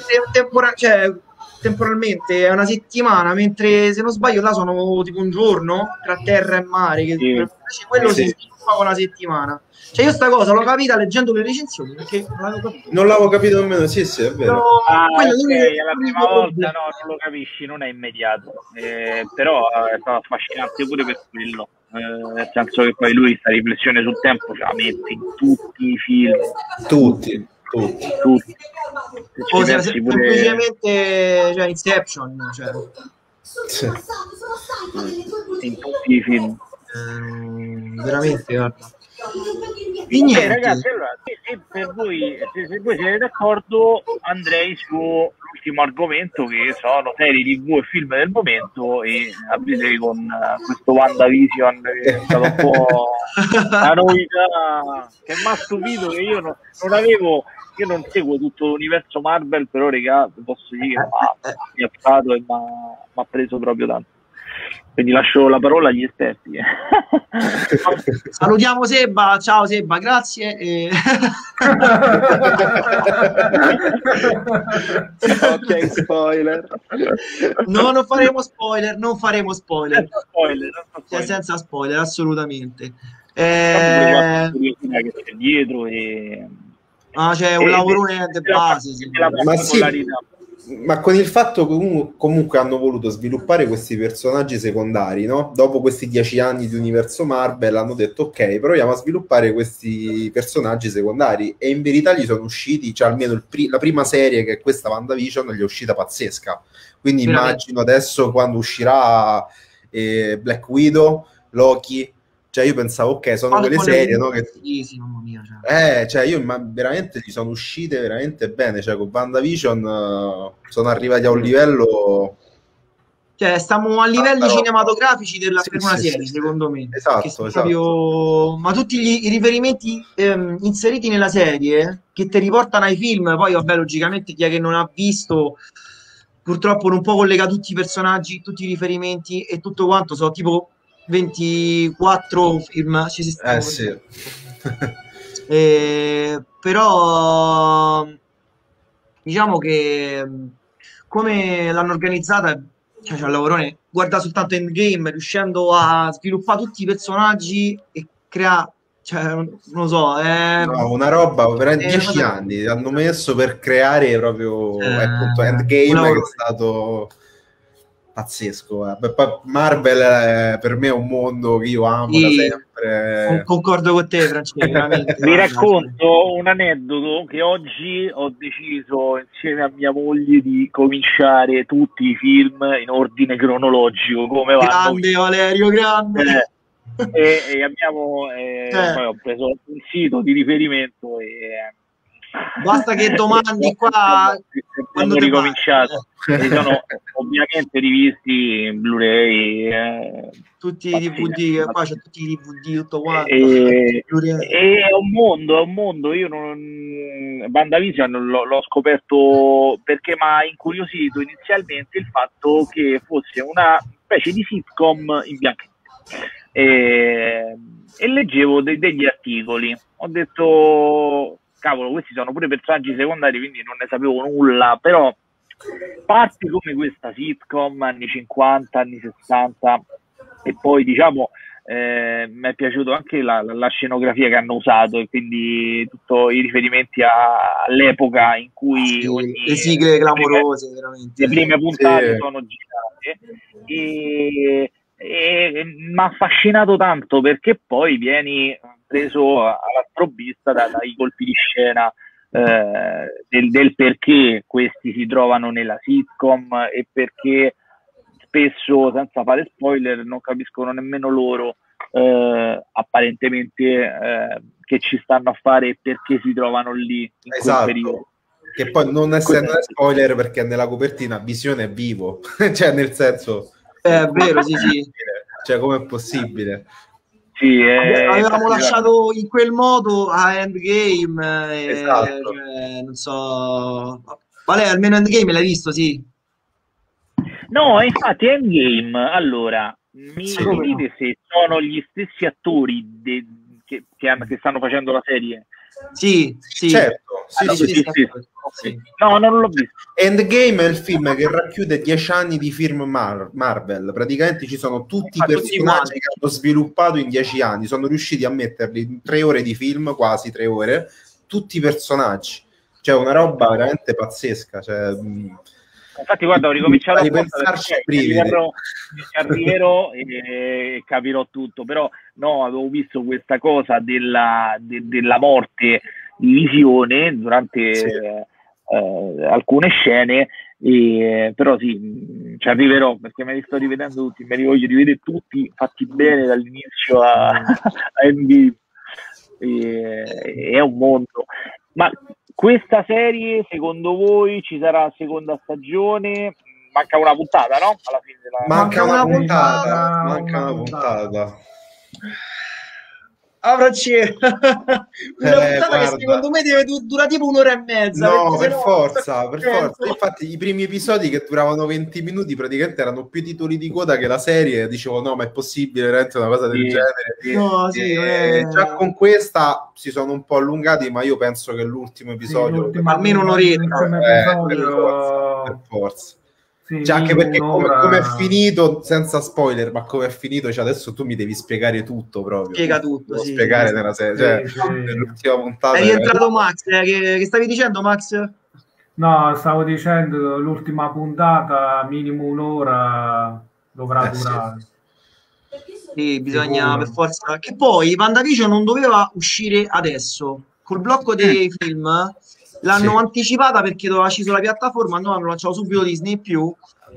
temporalmente è una settimana, mentre se non sbaglio là sono tipo un giorno tra terra e mare, che quello si sviluppa con una settimana. Cioè io sta cosa l'ho capita leggendo le recensioni, perché non l'avevo capito nemmeno. Sì, è vero. La prima volta non lo capisci, non è immediato, però è stato affascinante pure per quello, nel senso che poi lui sta riflessione sul tempo ce la mette in tutti i film, tutti. O semplicemente Inception, in tutti i film, veramente, guarda. Ragazzi, allora se voi siete d'accordo andrei sull'ultimo argomento, che sono serie TV e film del momento, e aprite con questo WandaVision che è stato un po' una novità che mi ha stupito, che io non avevo. Io non seguo tutto l'universo Marvel, però regà, posso dire che mi ha piazzato e mi ha preso proprio tanto. Quindi lascio la parola agli esperti. Salutiamo Seba, ciao Seba, grazie. Ok, spoiler. No, non faremo spoiler. Spoiler. Senza spoiler, assolutamente. Che c'è dietro c'è un lavorone di base. Ma con il fatto che comunque hanno voluto sviluppare questi personaggi secondari, no? Dopo questi 10 anni di universo Marvel hanno detto ok, proviamo a sviluppare questi personaggi secondari, e in verità gli sono usciti, cioè almeno la prima serie, che è questa WandaVision, gli è uscita pazzesca. Quindi immagino adesso quando uscirà Black Widow, Loki, Cioè io pensavo, ok, sono Quando quelle con le serie, no, che... sì, mamma mia, cioè. Cioè io veramente gli sono uscite veramente bene, cioè con WandaVision sono arrivati a un livello... Cioè, stiamo a livelli tanta roba. cinematografici Sì, per una sì, serie, sì, secondo me. esatto, Che sono esatto. proprio... Ma tutti i riferimenti inseriti nella serie che ti riportano ai film, poi vabbè, logicamente chi è che non ha visto, purtroppo non può collegare tutti i personaggi, tutti i riferimenti e tutto quanto, sono tipo 24 film. Sì. Però diciamo che come l'hanno organizzata, cioè c'è un lavorone, guarda soltanto Endgame, riuscendo a sviluppare tutti i personaggi e creare, cioè non lo so, No, una roba, veramente è una 10 cosa, anni hanno messo per creare proprio appunto un Endgame, che è lavorone. stato pazzesco. Poi Marvel per me è un mondo che io amo da Sì, sempre. concordo con te, Francesco, veramente. Vi Guarda, racconto un aneddoto che oggi ho deciso insieme a mia moglie di cominciare tutti i film in ordine cronologico, come vanno. grande Valerio, grande. E abbiamo poi ho preso un sito di riferimento e basta che domandi qua abbiamo quando te ricominciato. Si sono ovviamente rivisti in Blu-ray, tutti i DVD, qua c'è tutti i DVD, tutto quanto. e Blu-ray. è un mondo. Io WandaVision l'ho scoperto perché mi ha incuriosito inizialmente il fatto che fosse una specie di sitcom in bianco e leggevo degli articoli. Ho detto, cavolo, questi sono pure personaggi secondari, quindi non ne sapevo nulla, però parti come questa sitcom anni 50, anni 60 e poi diciamo mi è piaciuto anche la scenografia che hanno usato e quindi tutti i riferimenti all'epoca in cui le sigle clamorose, veramente. Le prime puntate Sì. sono girate e mi ha affascinato tanto perché poi vieni preso alla sprovvista dai colpi di scena del perché questi si trovano nella sitcom e perché spesso, senza fare spoiler, non capiscono nemmeno loro apparentemente che ci stanno a fare e perché si trovano lì in quel periodo. Che poi non è spoiler perché nella copertina Visione è vivo, cioè nel senso è vero, sì. Cioè com'è possibile? Sì, avevamo lasciato in quel modo a Endgame, Esatto. cioè, non so, vale, almeno Endgame l'hai visto, sì. No, infatti Endgame, allora, mi dite se sono gli stessi attori che stanno facendo la serie? Sì. Certo, sì. No, non l'ho visto. Endgame è il film che racchiude 10 anni di film Marvel. Praticamente ci sono tutti i personaggi che hanno sviluppato in 10 anni. Sono riusciti a metterli in 3 ore di film, quasi 3 ore, tutti i personaggi. Cioè una roba veramente pazzesca. Cioè, infatti guarda, ho ricominciato a ripensarci arriverò e capirò tutto, però no, avevo visto questa cosa della morte di Visione durante alcune scene, però sì, ci arriverò perché me li sto rivedendo tutti, me li voglio rivedere tutti fatti bene dall'inizio a Endgame. È un mondo. Ma questa serie, secondo voi, ci sarà la seconda stagione? Manca una puntata, no? Alla fine manca una puntata. Francesco, una puntata guarda, che secondo me deve durare tipo un'ora e mezza. No, per forza. Infatti i primi episodi che duravano 20 minuti praticamente erano più titoli di coda che la serie. Dicevo no, ma è possibile veramente una cosa del genere? No, già con questa si sono un po' allungati, ma io penso che l'ultimo episodio almeno un'oretta per forza. Cioè, anche perché come è finito, senza spoiler, ma come è finito, cioè adesso tu mi devi spiegare tutto proprio. Spiega tutto, devo spiegare nella serie, nell'ultima puntata. È rientrato Max, che stavi dicendo, Max? No, stavo dicendo l'ultima puntata, minimo un'ora dovrà durare. Sì, bisogna per forza. Che poi WandaVision non doveva uscire adesso. Col blocco dei film l'hanno anticipata perché doveva uscire sulla piattaforma, no, hanno lanciato subito Disney+,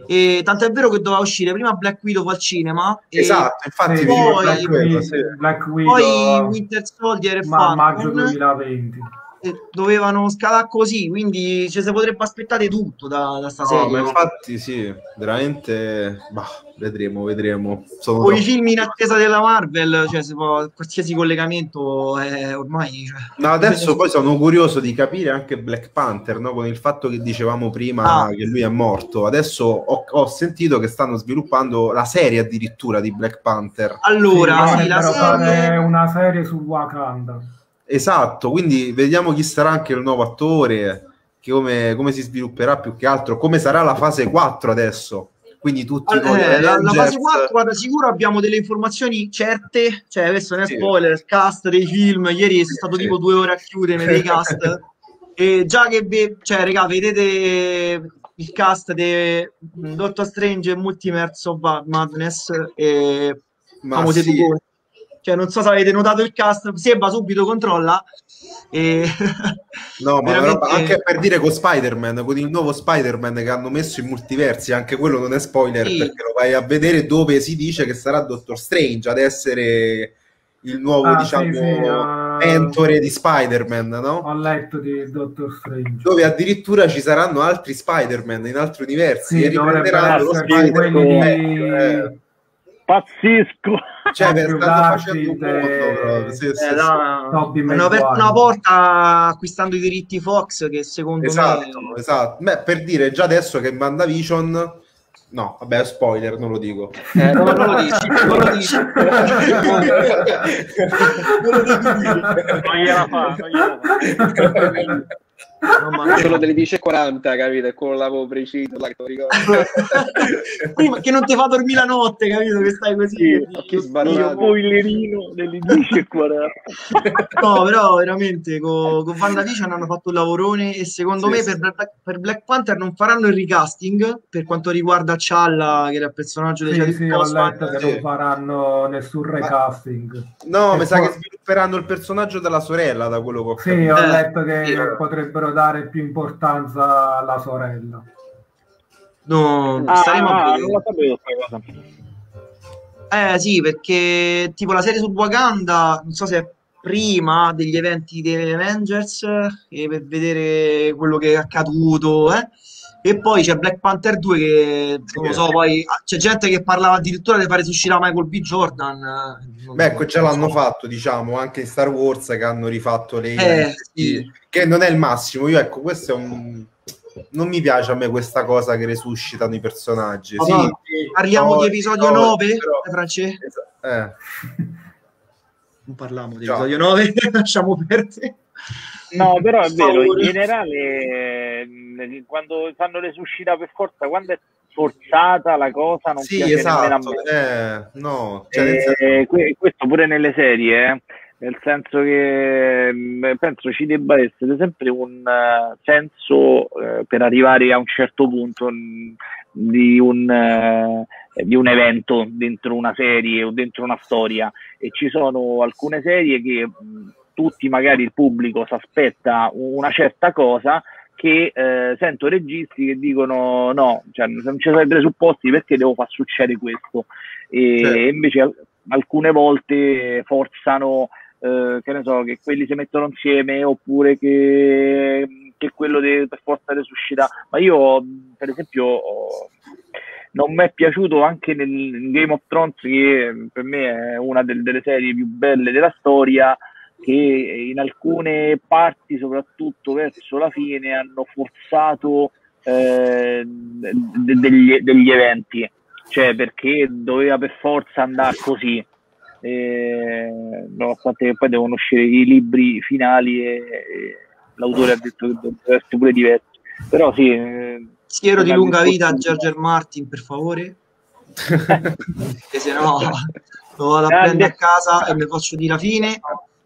E tanto è vero che doveva uscire prima Black Widow al cinema, Esatto, infatti Sì, mi ricordo poi- anche quello, sì. Black poi Widow, Winter Soldier e maggio Falcon 2020. dovevano scalare così, quindi ci si potrebbe aspettare tutto da sta No, serie. ma infatti sì, veramente, bah, vedremo. Sono Con i troppo- film in attesa della Marvel, cioè qualsiasi collegamento è ormai... Cioè, No, adesso poi sono curioso di capire anche Black Panther, no? Con il fatto che dicevamo prima che lui è morto. Adesso ho sentito che stanno sviluppando la serie addirittura di Black Panther. Allora, sì, la dovrebbero fare serie... una serie su Wakanda. Esatto, quindi vediamo chi sarà anche il nuovo attore, come si svilupperà più che altro, come sarà la fase 4 adesso. Quindi tutti noi la fase Avengers. 4, guarda, sicuro abbiamo delle informazioni certe, cioè questo non è Sì. spoiler, il cast dei film, ieri sono stato Sì. tipo 2 ore a chiudere dei cast, e già che, cioè, raga, vedete il cast di Doctor Strange e Multiverse of Madness, e Ma famose sì. due. Cioè, non so se avete notato il cast, Seba subito controlla. E No, ma veramente- anche per dire con Spider-Man, con il nuovo Spider-Man che hanno messo in multiversi, anche quello non è spoiler, Sì. perché lo vai a vedere, dove si dice che sarà Doctor Strange ad essere il nuovo, diciamo, mentore di Spider-Man, no? Ho letto di Doctor Strange. Dove addirittura ci saranno altri Spider-Man in altri universi Sì, e dovrebbero riprenderanno lo essere Spider-Man quelli vecchio, di... Pazzesco. Cioè, Andrew stanno Garfield facendo un mondo e- proprio. Sì, sì, sì. Tobey hanno aperto Maguire. una porta acquistando i diritti Fox, che secondo Esatto, me... esatto. Beh, per dire già adesso che in WandaVision, no, vabbè, è spoiler, non lo dico. No, non lo dici, non lo dici. Non lo devi dire. Non gliela fa, non gliela fa. No, ma- Quello delle 10:40, capito? È quello l'avevo preciso, là che te lo ricordo. Prima che non ti fa dormire la notte, capito? Che stai così. Sì, Occhi lo sbarrati. spoilerino delle 10:40. No, però veramente con WandaVision hanno fatto un lavorone, e secondo Sì, me sì. per Black Panther non faranno il recasting per quanto riguarda T'Challa, che era il personaggio di Sì, Chadwick sì, ho Boseman. letto che sì. non faranno nessun recasting. No, E mi sa poi- che svilupperanno il personaggio della sorella, da quello che ho Sì, capito. ho letto che sì. potrebbero dare più importanza alla sorella. No, staremo a Non vedere. la sapevo questa cosa. Sì, perché tipo la serie su Wakanda, non so se è prima degli eventi degli Avengers, per vedere quello che è accaduto, e poi c'è Black Panther 2 che non lo so, poi c'è gente che parlava addirittura di fare uscire Michael B. Jordan. Non Beh, so, ecco, già non l'hanno so. fatto, diciamo, anche in Star Wars, che hanno rifatto le Sì. che non è il massimo. Io, ecco, questo è un... Non mi piace a me questa cosa che resuscitano i personaggi. Sì, Sì. Parliamo di episodio 9, però- Francesco? Non parliamo di Ciao. episodio 9, lasciamo perdere. No, però è Per vero, in favore. generale, quando fanno resuscitare per forza, quando è forzata la cosa, non Sì, piace nemmeno a esatto. me. No, cioè, nel senso- Questo pure nelle serie, nel senso che penso ci debba essere sempre un senso per arrivare a un certo punto di un evento dentro una serie o dentro una storia, e ci sono alcune serie che tutti, magari il pubblico, si aspetta una certa cosa, che sento registi che dicono no, cioè, non ci sono i presupposti, perché devo far succedere questo, e Certo. invece alcune volte forzano, che ne so, che quelli si mettono insieme, oppure che quello deve per forza resuscitare. Ma io, per esempio, non mi è piaciuto anche in Game of Thrones, che per me è una delle serie più belle della storia, che in alcune parti, soprattutto verso la fine, hanno forzato degli eventi, cioè perché doveva per forza andare così, nonostante che poi devono uscire i libri finali e l'autore ha detto che dovrebbe essere pure diverso. Però sì, Schiero di lunga vita a discorso- George R. Martin, per favore, che se no lo vado a Grande. prendere a casa e mi faccio dire la fine.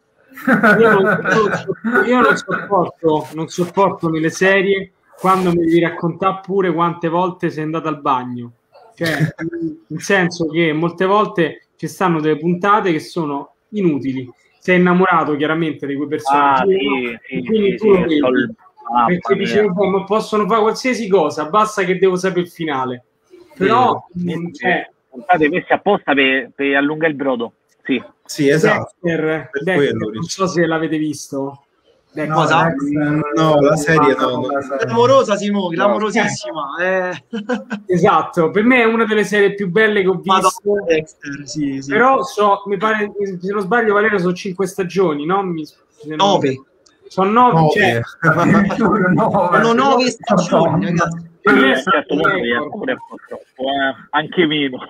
Io non sopporto nelle serie quando mi devi raccontare pure quante volte sei andato al bagno, cioè nel senso che molte volte ci stanno delle puntate che sono inutili, sei innamorato chiaramente di quei personaggi, sì, quindi sì, tu lo sì, vedi, mamma perché mia. dici vabbè, ma possono fare qualsiasi cosa, basta che devo sapere il finale. però puntate messe apposta per allungare il brodo. Sì, esatto. Dexter, non so se l'avete visto. Cosa? No, la serie no. Clamorosa, Simo, clamorosissima. Esatto, per me è una delle serie più belle che ho visto. Dexter, sì. Però mi pare, se non sbaglio, Valerio, sono 5 stagioni, no? 9. Sono 9, cioè, sono 9 stagioni, ragazzi. Anche meno.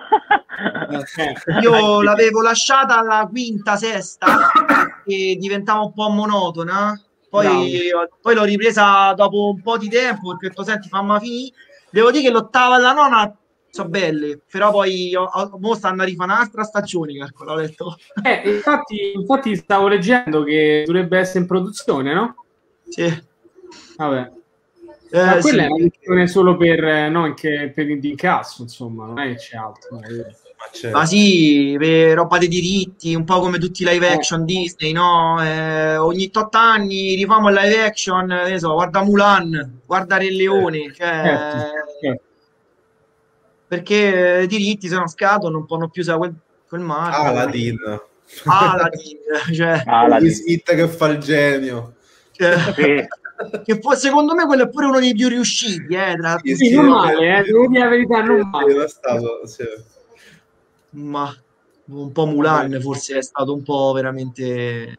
Io l'avevo lasciata alla quinta, sesta e diventava un po' monotona. Poi l'ho ripresa dopo un po' di tempo perché ho detto, senti, fammi finire. Devo dire che l'8ª e la 9ª sono belle, però poi mo stanno a rifare un'altra stagione, calcola, ho detto. Infatti stavo leggendo che dovrebbe essere in produzione, no? Sì. Vabbè. Ma quella sì, è una questione solo per, no, anche per il incasso, insomma, non è che c'è altro. Ma sì, per roba dei diritti, un po' come tutti i live action Disney, no? Ogni 8 anni rifamo il live action, ne so, guarda Mulan, guarda Re Leone, cioè... Certo. Perché i diritti se non scadono non possono più usare quel marchio. Aladdin, cioè... Will Smith che fa il genio. Che poi, secondo me quello è pure uno dei più riusciti, sì, non male, devo dire la verità, non male. Ma un po' Mulan forse è stato un po' veramente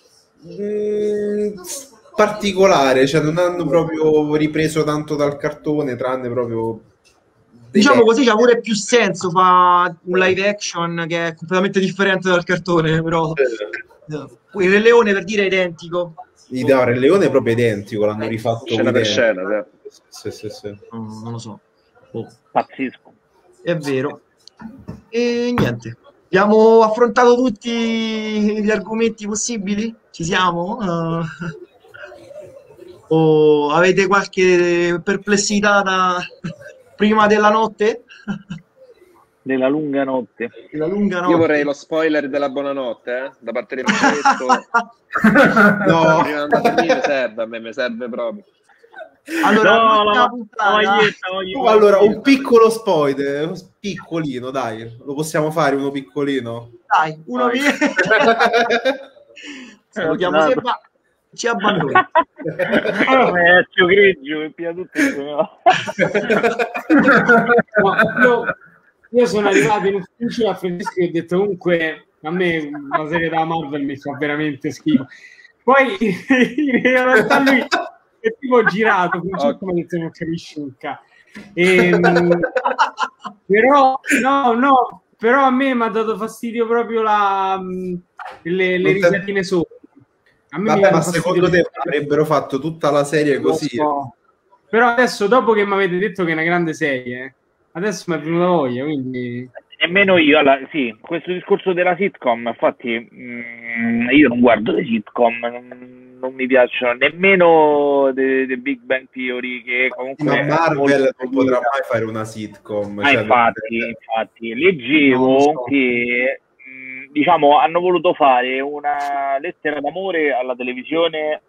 particolare, cioè non hanno proprio ripreso tanto dal cartone, tranne proprio diciamo così, c'ha pure più senso fa un live action che è completamente differente dal cartone, però il Re Leone, per dire, è identico. Il Re Leone è proprio identico, l'hanno rifatto scena per scena. Sì. Non lo so. Pazzesco. È vero. E niente. Abbiamo affrontato tutti gli argomenti possibili? Ci siamo? O avete qualche perplessità prima della notte? Della lunga notte. Io vorrei lo spoiler della buonanotte, da parte del Pietro. No, prima di andare a me serve proprio. Allora, allora un piccolo spoiler, piccolino, dai, lo possiamo fare uno piccolino? Dai, uno via. Salutiamo Seba, ci abbandona. Più grigio e più tutto. Io sono arrivato in ufficio a Francesco e ho detto, comunque a me la serie da Marvel mi fa veramente schifo. Poi in realtà lui è tipo girato, mi ha detto non capisci un cazzo. Però a me mi ha dato fastidio proprio le risatine sopra. Ma secondo te avrebbero fatto tutta la serie così? So. Però adesso, dopo che mi avete detto che è una grande serie, adesso mi è venuta voglia, quindi... Nemmeno io, sì, questo discorso della sitcom, infatti io non guardo le sitcom, non mi piacciono nemmeno The Big Bang Theory, che comunque... Ma Marvel non potrà mai fare una sitcom. Ma infatti, leggevo che, diciamo, hanno voluto fare una lettera d'amore alla televisione,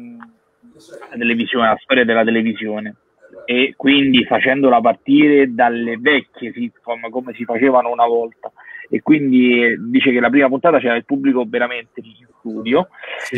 alla storia della televisione. E quindi facendola partire dalle vecchie sitcom come si facevano una volta, e quindi dice che la prima puntata c'era il pubblico veramente in studio,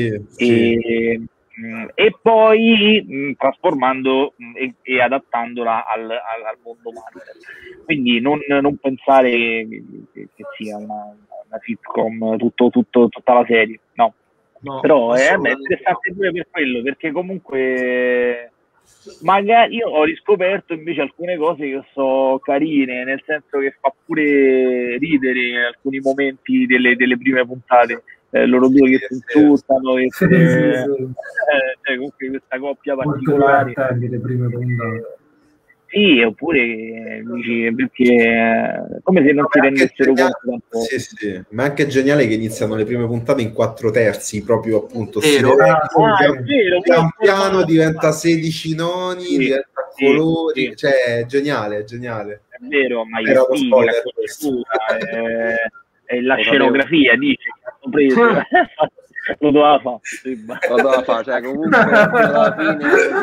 e poi trasformando e adattandola al mondo Marvel. Quindi non pensare che sia una sitcom tutta la serie, no. Però è interessante pure per quello, perché comunque magari io ho riscoperto invece alcune cose che so carine, nel senso che fa pure ridere in alcuni momenti delle prime puntate, loro due che si insultano, cioè, comunque questa coppia particolare. Le prime puntate. Sì, oppure dici, perché come se non si rendessero conto tanto. Sì, ma è anche geniale che iniziano le prime puntate in 4/3, proprio appunto vero. pian piano diventa 16 noni, diventa colori, cioè è geniale. È vero, ma era gli stili, la costura, la scenografia, dice che hanno preso Lo doveva fare, lo doveva fare, cioè comunque alla fine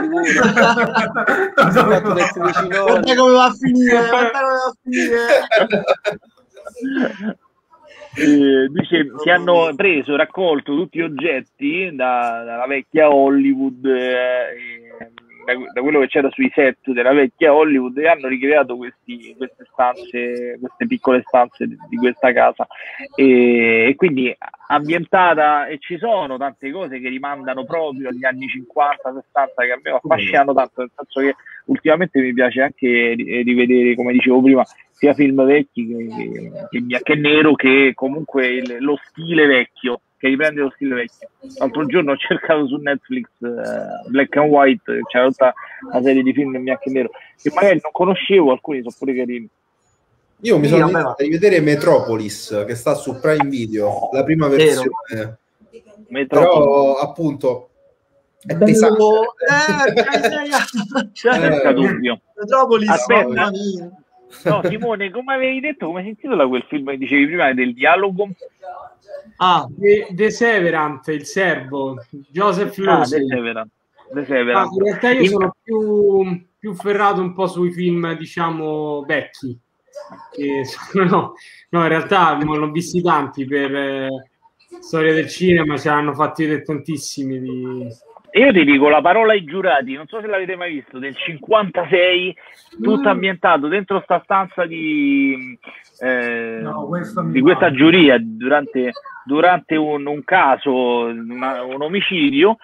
sicuro guarda come va a finire, guarda come va a finire. Dice che hanno raccolto tutti gli oggetti dalla vecchia Hollywood, da quello che c'era sui set della vecchia Hollywood, e hanno ricreato queste stanze, queste piccole stanze di questa casa, e quindi ambientata, e ci sono tante cose che rimandano proprio agli anni 50-60 che a me affascinano tanto, nel senso che ultimamente mi piace anche rivedere, come dicevo prima, sia film vecchi che nero, che comunque lo stile vecchio, che riprende lo stile vecchio. L'altro giorno ho cercato su Netflix Black and White, c'era tutta una serie di film in bianco e nero che magari non conoscevo, alcuni sono pure carini. Io mi sono iniziato a rivedere Metropolis, che sta su Prime Video, la prima versione. Però appunto è pesante. Senza dubbio. Metropolis, aspetta. No, Simone, come avevi detto, come si intitola quel film che dicevi prima del dialogo? The Severant, il serbo, Joseph Losey. The Severant. In realtà io sono più ferrato un po' sui film, diciamo, vecchi. No, in realtà non l'ho visti tanti per storia del cinema, ce l'hanno fatti vedere tantissimi Io ti dico La parola ai giurati, non so se l'avete mai visto, del 56, tutto ambientato dentro sta stanza di questa giuria durante un caso, un omicidio,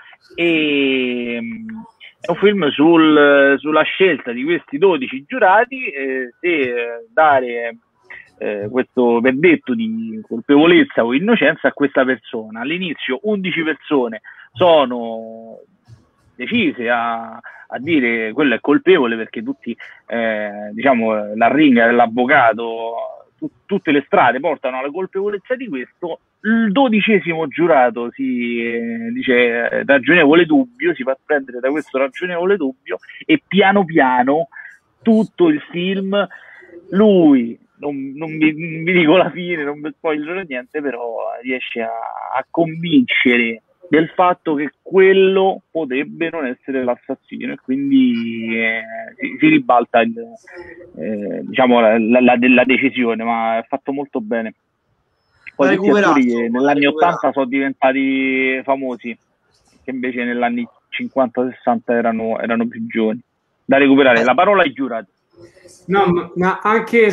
e è un film sulla scelta di questi 12 giurati se dare questo verdetto di colpevolezza o innocenza a questa persona. All'inizio 11 persone sono decise a dire quello è colpevole, perché tutti diciamo la ringa dell'avvocato, tutte le strade portano alla colpevolezza di questo. Il 12° giurato si dice ragionevole dubbio, si fa prendere da questo ragionevole dubbio, e piano piano tutto il film lui, non vi dico la fine, non vi spoilerò niente, però riesce a convincere del fatto che quello potrebbe non essere l'assassino, e quindi si ribalta diciamo la decisione, ma è fatto molto bene. Poi tutti attori che negli anni 80 sono diventati famosi, che invece negli anni 50-60 erano più giovani. Da recuperare. La parola ai giurati. No, ma anche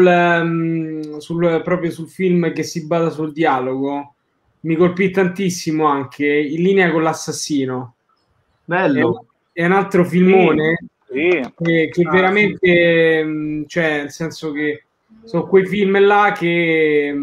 proprio sul film che si basa sul dialogo, mi colpì tantissimo anche In linea con l'assassino. Bello. È un altro filmone sì. Che veramente, cioè, nel senso che sono quei film là che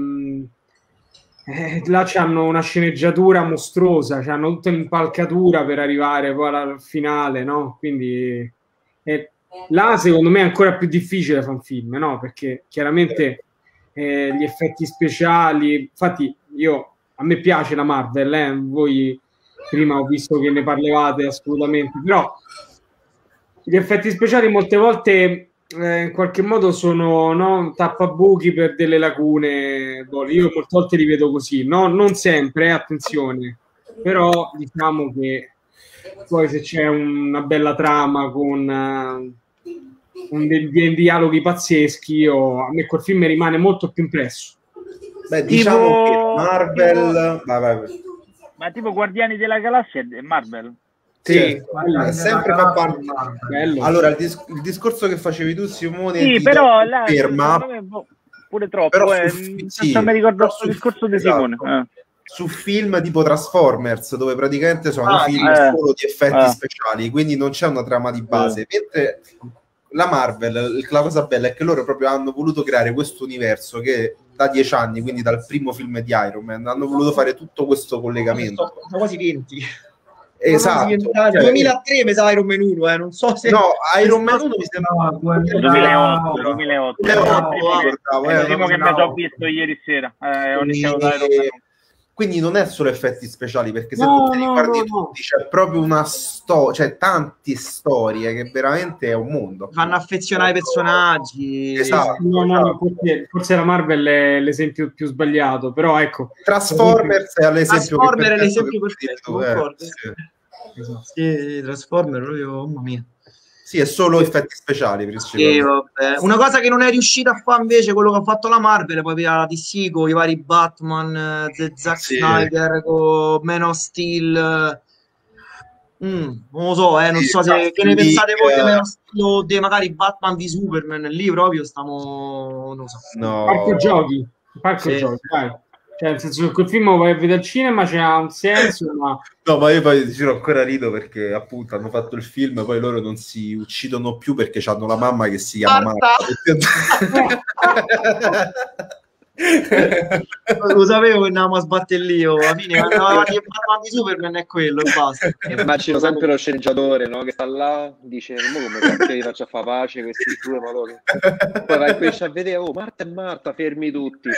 là c'hanno una sceneggiatura mostruosa, c'hanno tutta l'impalcatura per arrivare poi al finale, no? Quindi là secondo me è ancora più difficile fare un film, no? Perché chiaramente gli effetti speciali, infatti a me piace la Marvel, voi prima ho visto che ne parlavate assolutamente, però gli effetti speciali molte volte in qualche modo sono tappabuchi per delle lacune. Io molte volte li vedo così, no? Non sempre, attenzione, però diciamo che poi se c'è una bella trama con dei dialoghi pazzeschi, a me quel film rimane molto più impresso. Beh, diciamo che Marvel ma tipo Guardiani della Galassia è Marvel? Sì, sempre fa parte. Allora il discorso che facevi tu, Simone, sì, però là, ferma pure troppo, però mi ricordo il discorso di Simone. Su film tipo Transformers, dove praticamente sono film solo di effetti speciali, quindi non c'è una trama di base, mentre la Marvel, la cosa bella è che loro proprio hanno voluto creare questo universo che da 10 anni, quindi dal primo film di Iron Man, hanno voluto fare tutto questo collegamento. Sono quasi 20. Esatto. 2003 mi sa Iron Man 1, non so se... No, Iron Man 1 mi sembra... 2008. È il primo che mi sono visto ieri sera. Ho iniziato da Iron Man 1. quindi non è solo effetti speciali, perché se No, tu te li no, guardi no, tutti c'è proprio una storia, cioè tante storie che veramente è un mondo. Fanno affezionare ai personaggi. Esatto. no, esatto. forse la Marvel è l'esempio più sbagliato, però ecco. Transformers è l'esempio Trasformer è perfetto l'esempio che vuoi dire perfetto, tu, concordo. sì. Esatto. Sì, Transformer proprio, mamma mia. Sì, è solo effetti speciali Sì, principalmente. vabbè. Una cosa che non è riuscita a fare invece quello che ha fatto la Marvel, poi via la DC con i vari Batman, Zack Sì. Snyder, con Man of Steel. Non lo so, non Sì, so se Justice che ne pensate voi di League. Man of Steel o di magari Batman v Superman. Lì proprio stiamo, non lo so. Parco No, giochi, parco Sì. giochi, dai. Cioè, nel senso che quel film lo vai a vedere al cinema c'ha un senso, ma no, ma io poi giro ancora rido perché appunto hanno fatto il film, poi loro non si uccidono più perché hanno la mamma che si chiama Marta. Marta. Lo sapevo che andavamo a sbattere lì, alla fine andava avanti e Batman v Superman è quello e basta. Immagino sempre lo sceneggiatore, no? Che sta là, dice, ma come cazzo gli faccio a fare pace questi due, ma dove? Poi vai qui a vedere, oh, Marta e Marta, fermi tutti,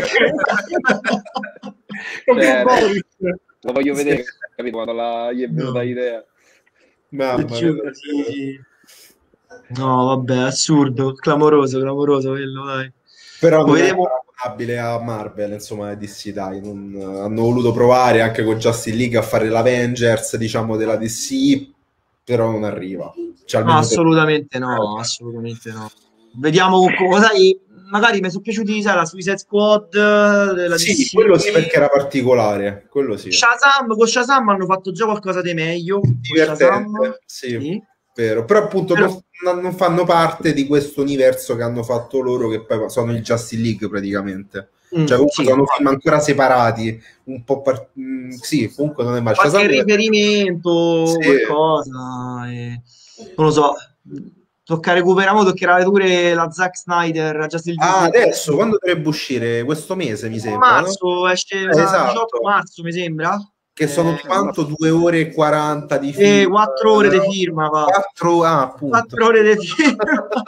cioè, lo voglio vedere, capito, quando gli è venuta l'idea. Mamma mia. Sì. No, vabbè, assurdo, clamoroso quello, dai. Però non Vediamo- è paragonabile a Marvel, insomma, è DC, dai. Hanno voluto provare anche con Justice League a fare l'Avengers, diciamo, della DC, però non arriva. Cioè, No, almeno assolutamente no, assolutamente no. Vediamo cosa, magari mi sono piaciuti, sai, la Suicide Squad della sì, DC. quello sì perché era particolare, quello sì. Con Shazam hanno fatto già qualcosa di meglio. Con Shazam. Divertente, sì. Sì. Vero, però appunto Però- non fanno parte di questo universo che hanno fatto loro, che poi sono il Justice League praticamente. Cioè comunque sì. sono film ancora separati, un po' sì, comunque non è mai Qualche Shazam- riferimento, Sì. qualcosa, non lo so. Toccherà pure la Zack Snyder, la Justice League. adesso quando dovrebbe uscire? Questo mese mi sembra, no? Marzo, esce Esatto. 18 marzo, mi sembra. Che sono quanto? 2 ore e 40 di film? 4 ore di firma, va. 4, appunto. 4 ore di firma.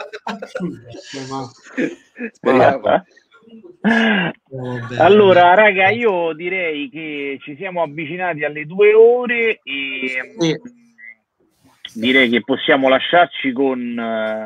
Speriamo. Allora, raga, io direi che ci siamo avvicinati alle 2 ore e direi che possiamo lasciarci con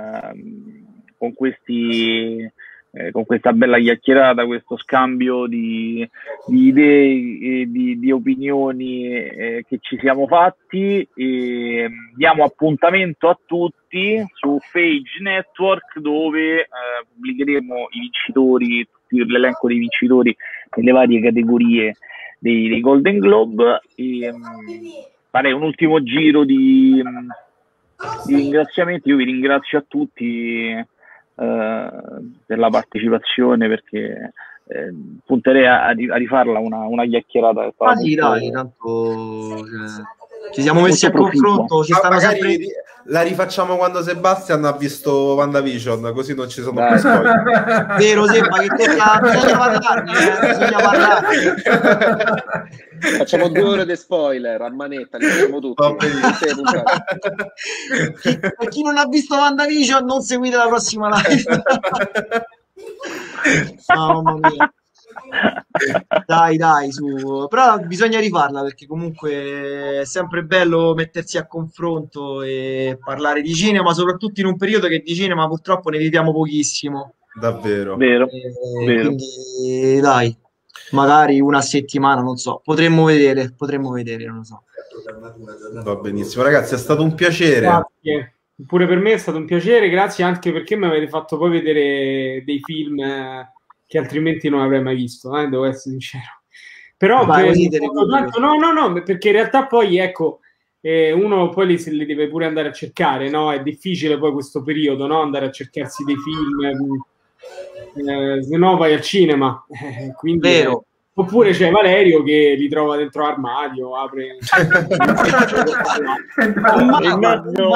questa bella chiacchierata, questo scambio di idee e di opinioni che ci siamo fatti, e diamo appuntamento a tutti su Phage Network, dove pubblicheremo i vincitori, l'elenco dei vincitori nelle varie categorie dei Golden Globe, e farei un ultimo giro di ringraziamenti. Io vi ringrazio a tutti per la partecipazione, perché punterei a rifarla una chiacchierata. Sì, dai, tanto ci siamo messi a confronto, ci stanno magari sempre... la rifacciamo quando Sebastian ha visto WandaVision, così non ci sono più spoiler. Vero, Seba, che bisogna parlarne. Facciamo 2 ore di spoiler a manetta, li facciamo tutti. Per chi non ha visto WandaVision, non seguite la prossima live. Oh, mamma mia. Dai, su. Però bisogna rifarla, perché comunque è sempre bello mettersi a confronto e parlare di cinema, soprattutto in un periodo che di cinema purtroppo ne viviamo pochissimo. Davvero. Vero. Quindi dai, magari una settimana, non so, potremmo vedere, non lo so. Va benissimo, ragazzi, è stato un piacere. Grazie. Pure per me è stato un piacere, grazie anche perché mi avete fatto poi vedere dei film che altrimenti non avrei mai visto, devo essere sincero. Però no, perché in realtà poi ecco, uno poi li deve pure andare a cercare, no? È difficile poi questo periodo, no? Andare a cercarsi dei film, se no vai al cinema, quindi vero. Oppure c'è Valerio che li trova dentro l'armadio, apre un mago.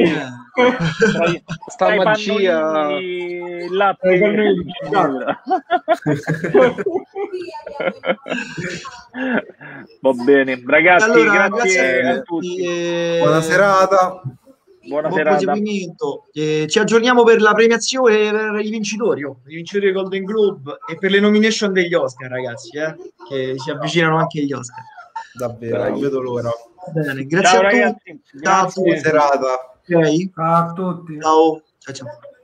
Sta magia. Va bene, ragazzi, allora, grazie a tutti. Buona serata. Buona buon serata. proseguimento. Ci aggiorniamo per la premiazione per i vincitori del Golden Globe e per le nomination degli Oscar, ragazzi, che si avvicinano anche gli Oscar. Davvero, Dai. non vedo l'ora. Bene, grazie Ciao a tutti. ragazzi. Ciao a Grazie. tutti. Buona serata. Ok? Ciao a tutti. Ciao. Ciao, ciao.